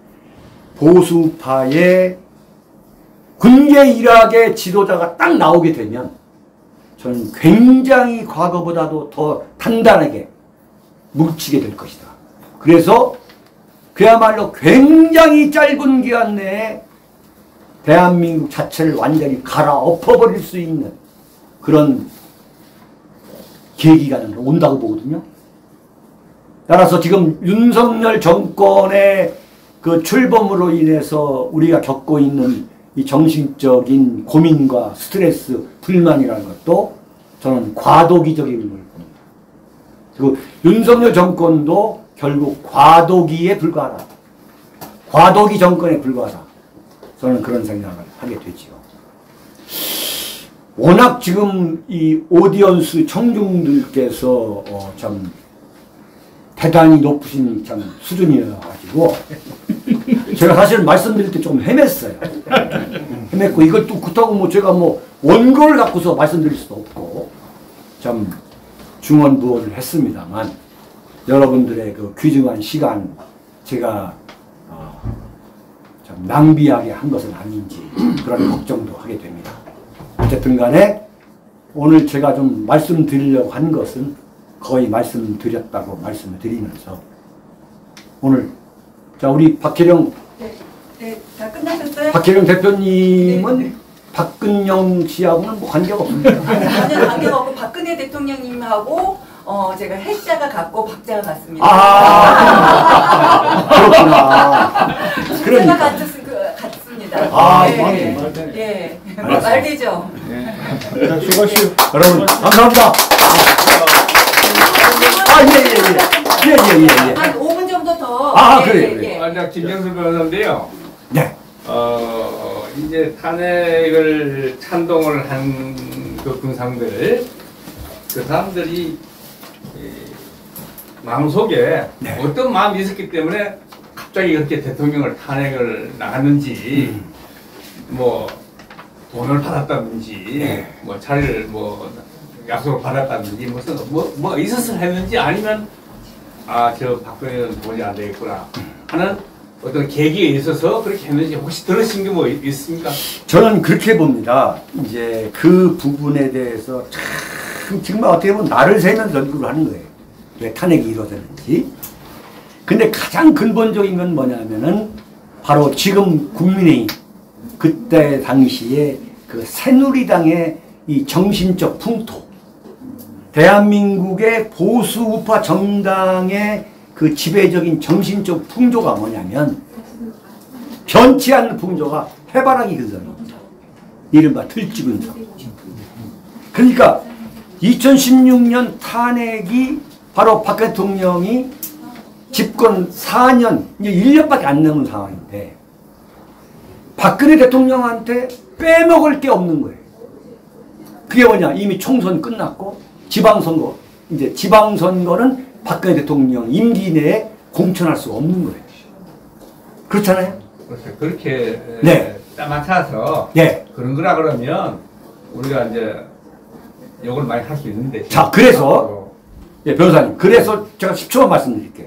[SPEAKER 1] 보수파의 군계 일학의 지도자가 딱 나오게 되면 저는 굉장히 과거보다도 더 단단하게 뭉치게 될 것이다. 그래서 그야말로 굉장히 짧은 기간 내에 대한민국 자체를 완전히 갈아엎어버릴 수 있는 그런 계기가 온다고 보거든요. 따라서 지금 윤석열 정권의 그 출범으로 인해서 우리가 겪고 있는 이 정신적인 고민과 스트레스, 불만이라는 것도 저는 과도기적인 걸 봅니다. 그리고 윤석열 정권도 결국 과도기에 불과하다. 과도기 정권에 불과하다. 저는 그런 생각을 하게 되지요. 워낙 지금 이 오디언스 청중들께서 어 참 대단히 높으신 참 수준이어가지고 제가 사실 말씀드릴 때 좀 헤맸어요. 헤맸고 이것도 그렇다고 뭐 제가 뭐 원고를 갖고서 말씀드릴 수도 없고 참 중언부언을 했습니다만 여러분들의 그 귀중한 시간 제가 어 참 낭비하게 한 것은 아닌지 그런 걱정도 하게 됩니다. 어쨌든 간에 오늘 제가 좀 말씀드리려고 한 것은 거의 말씀드렸다고 말씀을 드리면서 오늘 자 우리 박혜령
[SPEAKER 3] 네, 네, 다 끝나셨어요?
[SPEAKER 1] 박혜령 대표님은
[SPEAKER 3] 네, 네.
[SPEAKER 1] 박근영 씨하고는 뭐 관계가 없습니다.
[SPEAKER 3] 전혀 관계가 없고 박근혜 대통령님하고 어 제가 해자가 같고 박자가 같습니다.
[SPEAKER 1] 아 그렇구나.
[SPEAKER 3] 숫자가
[SPEAKER 1] 그러니까.
[SPEAKER 3] 같았, 그, 같습니다.
[SPEAKER 1] 아,
[SPEAKER 3] 네.
[SPEAKER 1] 맞네.
[SPEAKER 3] 예,
[SPEAKER 1] 알았어요.
[SPEAKER 3] 말되죠.
[SPEAKER 2] 네, 수고하십시오.
[SPEAKER 1] 여러분 감사합니다. 아, 예, 예, 예. 예, 예, 예, 예.
[SPEAKER 3] 한 오 분 정도 더.
[SPEAKER 1] 아,
[SPEAKER 3] 예,
[SPEAKER 1] 그래요,
[SPEAKER 3] 예, 예.
[SPEAKER 4] 아, 김경수 변호사인데요.
[SPEAKER 1] 네.
[SPEAKER 4] 어, 이제 탄핵을 찬동을 한 그 군상들, 그 사람들이 이, 마음속에
[SPEAKER 1] 네.
[SPEAKER 4] 어떤 마음이 있었기 때문에 갑자기 그렇게 대통령을 탄핵을 나갔는지,
[SPEAKER 1] 음.
[SPEAKER 4] 뭐 돈을 받았다든지,
[SPEAKER 1] 네.
[SPEAKER 4] 뭐 자리를 뭐 약속을 받았다든지 무슨 뭐, 뭐 있었을 했는지 아니면 아, 저 박근혜는 도저히 안 되겠구나 하는 어떤 계기에 있어서 그렇게 했는지 혹시 들으신 게 뭐 있습니까?
[SPEAKER 1] 저는 그렇게 봅니다. 이제 그 부분에 대해서 참 정말 어떻게 보면 나를 세면서 연구를 하는 거예요. 왜 탄핵이 이루어졌는지. 근데 가장 근본적인 건 뭐냐면은 바로 지금 국민의힘 그때 당시에 그 새누리당의 이 정신적 풍토, 대한민국의 보수 우파 정당의 그 지배적인 정신적 풍조가 뭐냐면 변치 않는 풍조가 해바라기 근성입니다. 이른바 들쥐근성. 그러니까 이천십육 년 탄핵이 바로 박 대통령이 집권 사 년, 이제 일 년밖에 안 남은 상황인데 박근혜 대통령한테 빼먹을 게 없는 거예요. 그게 뭐냐? 이미 총선 끝났고 지방선거, 이제 지방선거는 박근혜 대통령 임기 내에 공천할 수 없는 거예요. 그렇잖아요?
[SPEAKER 4] 그렇죠. 그렇게
[SPEAKER 1] 네.
[SPEAKER 4] 딱 맞춰서
[SPEAKER 1] 네.
[SPEAKER 4] 그런 거라 그러면 우리가 이제 욕을 많이 할 수 있는데.
[SPEAKER 1] 자, 그래서 예, 변호사님. 그래서 제가 십 초만 말씀드릴게요.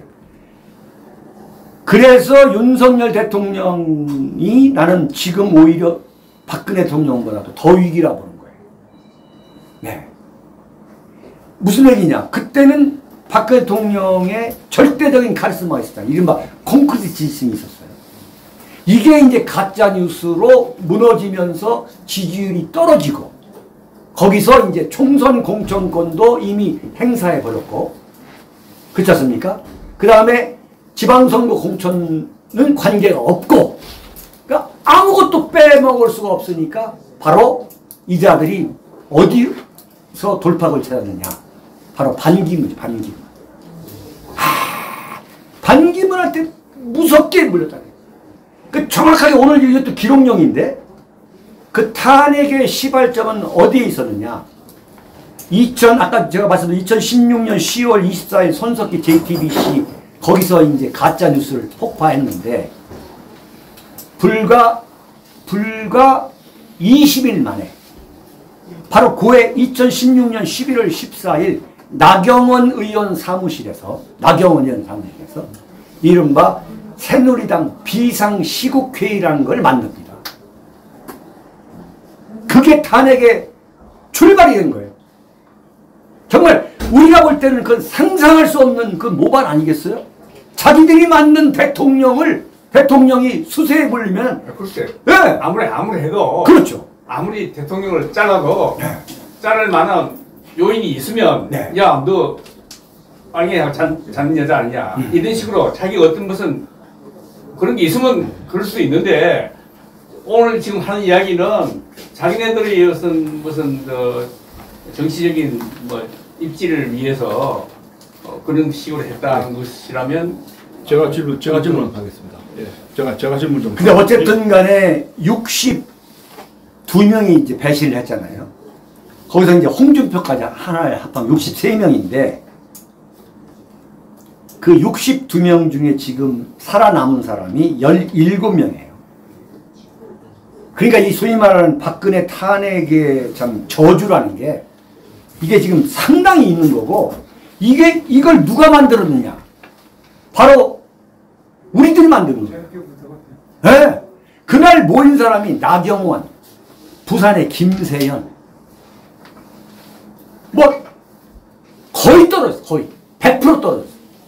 [SPEAKER 1] 그래서 윤석열 대통령이 나는 지금 오히려 박근혜 대통령보다도 더 위기라 보는 거예요. 네. 무슨 얘기냐. 그때는 박근혜 대통령의 절대적인 카리스마가 있었다. 이른바 콘크리트 지심이 있었어요. 이게 이제 가짜뉴스로 무너지면서 지지율이 떨어지고 거기서 이제 총선 공천권도 이미 행사해버렸고 그렇지 않습니까? 그 다음에 지방선거 공천은 관계가 없고 그러니까 아무것도 빼먹을 수가 없으니까 바로 이자들이 어디서 돌파구를 찾았느냐. 바로 반기문이지, 반기문. 하, 반기문한테 무섭게 물렸다. 그 정확하게 오늘 이것도 기록용인데 그 탄핵의 시발점은 어디에 있었느냐. 이천 아까 제가 말씀드린 이천십육 년 시월 이십사일 손석희 제이티비씨 거기서 이제 가짜 뉴스를 폭파했는데 불과 불과 이십 일 만에 바로 그해 이천십육 년 십일월 십사일 나경원 의원 사무실에서 나경원 의원 사무실에서 이른바 새누리당 비상시국회의라는 걸 만듭니다. 그게 탄핵의 출발이 된 거예요. 정말 우리가 볼 때는 그 상상할 수 없는 그 모발 아니겠어요? 자기들이 만든 대통령을 대통령이 수세에 물리면
[SPEAKER 4] 글쎄
[SPEAKER 1] 네.
[SPEAKER 4] 아무리 아무리 해도
[SPEAKER 1] 그렇죠.
[SPEAKER 4] 아무리 대통령을 잘라도
[SPEAKER 1] 네.
[SPEAKER 4] 자를 만한 요인이 있으면
[SPEAKER 1] 네.
[SPEAKER 4] 야 너 아니 잔 여자 아니냐
[SPEAKER 1] 음.
[SPEAKER 4] 이런 식으로 자기가 어떤 무슨 그런 게 있으면 그럴 수 있는데 오늘 지금 하는 이야기는 자기네들이 무슨 무슨 그 정치적인 뭐 입지를 위해서 어 그런 식으로 했다는 것이라면
[SPEAKER 2] 제가 질문 제가 질문하겠습니다. 예, 제가 제가 질문 좀.
[SPEAKER 1] 근데 어쨌든 간에 육십이 명이 이제 배신을 했잖아요. 거기서 이제 홍준표까지 하나에 합하면 육십삼 명인데 그 육십이 명 중에 지금 살아남은 사람이 십칠 명이에요. 그러니까 이 소위 말하는 박근혜 탄핵의 참 저주라는 게 이게 지금 상당히 있는 거고 이게 이걸 누가 만들었느냐. 바로 우리들이 만드는 거예요. 네. 그날 모인 사람이 나경원, 부산의 김세현, 뭐 거의 떨어졌어. 거의 백 퍼센트 떨어졌어.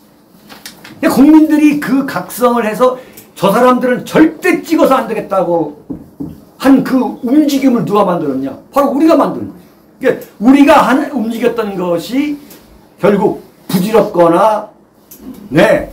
[SPEAKER 1] 국민들이 그 각성을 해서 저 사람들은 절대 찍어서 안 되겠다고 한 그 움직임을 누가 만들었냐? 바로 우리가 만든 거예요. 그러니까 우리가 한, 움직였던 것이 결국 부질없거나 네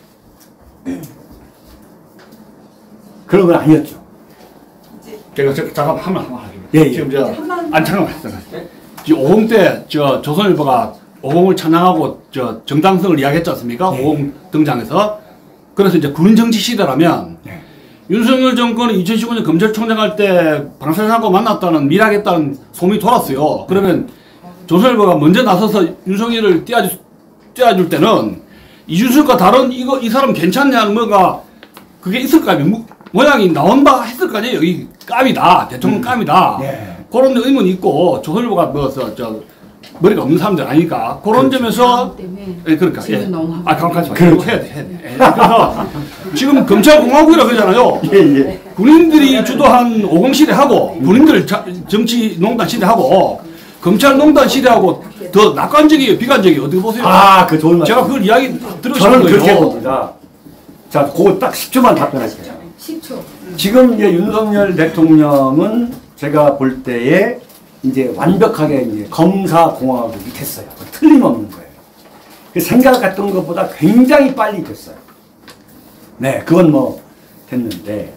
[SPEAKER 1] 그런 건 아니었죠.
[SPEAKER 2] 제가 저, 잠깐 한번 한번 하겠습니다.
[SPEAKER 1] 예, 예.
[SPEAKER 2] 지금 저 안 잠깐만 잠깐. 지금 오공 때 저 조선일보가 오공을 찬양하고 저 정당성을 이야기했지 않습니까?
[SPEAKER 1] 네.
[SPEAKER 2] 오공 등장해서 그래서 이제 군인 정치 시대라면
[SPEAKER 1] 네.
[SPEAKER 2] 윤석열 정권은 이천십오 년 검찰총장 할 때 방사선하고 만났다는 밀하겠다는 소문이 돌았어요. 그러면 조선일보가 먼저 나서서 윤석열을 띄워줄, 띄워줄 때는 이준석과 다른 이거 이 사람 괜찮냐는 뭐가 그게 있을 거 아니에요. 모양이 나온다 했을 거 아니에요. 이 깜이다. 대통령 깜이다.
[SPEAKER 1] 네.
[SPEAKER 2] 그런 의문이 있고 조선일보가 뭐서 저 머리가 없는 사람들 아니까 그런 점에서 예, 그러니까 예. 아 가만히
[SPEAKER 1] 그렇죠.
[SPEAKER 2] 해야 돼, 해야 돼. 예. 그래서 지금 검찰공화국이라 그러잖아요.
[SPEAKER 1] 예, 예.
[SPEAKER 2] 군인들이 주도한 오공 시대하고 군인들 자, 정치 농단 시대하고 검찰 농단 시대하고 더 낙관적이에요, 비관적이에요. 어떻게 보세요?
[SPEAKER 1] 아, 그 좋은 말.
[SPEAKER 2] 제가 그걸 이야기 들으신
[SPEAKER 1] 저는
[SPEAKER 2] 거예요.
[SPEAKER 1] 그렇게 봅니다. 자, 그거 딱 십 초만 답변할게요.
[SPEAKER 5] 십 초.
[SPEAKER 1] 지금 이제 윤석열 대통령은 제가 볼 때에 이제 완벽하게 이제 검사공화국이 됐어요. 틀림없는 거예요. 생각했던 것보다 굉장히 빨리 됐어요. 네, 그건 뭐 됐는데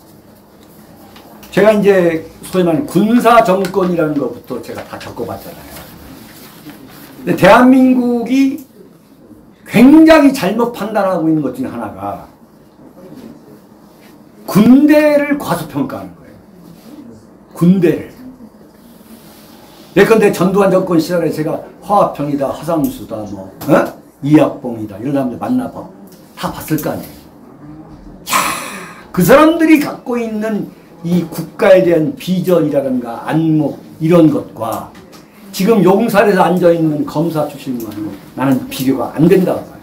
[SPEAKER 1] 제가 이제 소위 말하는 군사 정권이라는 것부터 제가 다 겪어봤잖아요. 근데 대한민국이 굉장히 잘못 판단하고 있는 것 중에 하나가 군대를 과소평가하는 거예요. 군대를. 예컨대 전두환 정권 시절에 제가 화합평이다, 화상수다, 뭐 어? 이학봉이다 이런 사람들 만나봐 다 봤을 거 아니에요. 야, 그 사람들이 갖고 있는 이 국가에 대한 비전이라든가 안목 이런 것과 지금 용산에서 앉아있는 검사 출신과는 나는 비교가 안 된다고 봐요.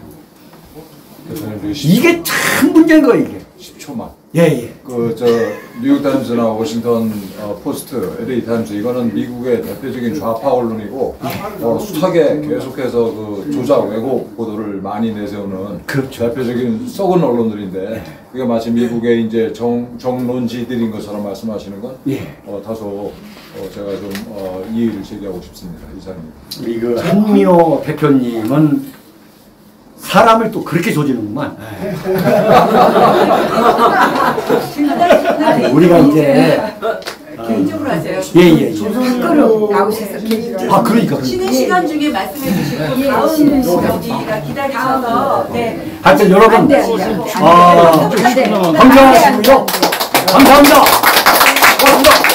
[SPEAKER 1] 이게 참 문제인 거예요, 이게.
[SPEAKER 6] 십 초만.
[SPEAKER 1] 예, 예.
[SPEAKER 6] 그, 저, 뉴욕타임즈나 워싱턴 어, 포스트, 엘에이 타임즈, 이거는 미국의 대표적인 좌파 언론이고, 어, 숱하게 계속해서 그 조작, 왜곡 보도를 많이 내세우는
[SPEAKER 1] 그렇죠.
[SPEAKER 6] 대표적인 썩은 언론들인데, 그게 마치 미국의 이제 정, 정론지들인 것처럼 말씀하시는 건,
[SPEAKER 1] 예.
[SPEAKER 6] 어, 다소, 어, 제가 좀, 어, 이의를 제기하고 싶습니다. 이사님.
[SPEAKER 1] 우리 그 한미호 대표님은 사람을 또 그렇게 조지는구만. 우리가 이제
[SPEAKER 3] 개인적으로 하세요.
[SPEAKER 1] 예예.
[SPEAKER 5] 밖으로 나오셔서 계시죠.
[SPEAKER 1] 아 그러니까.
[SPEAKER 3] 쉬는 시간 중에 말씀해 주시고 다음
[SPEAKER 5] 쉬는 시간.
[SPEAKER 3] 우리가 기다리셔서 네.
[SPEAKER 1] 하여튼 여러분
[SPEAKER 5] 안 돼, 안 돼.
[SPEAKER 1] 아
[SPEAKER 5] 안 돼.
[SPEAKER 1] 건강하시고요. 감사합니다. 고맙습니다.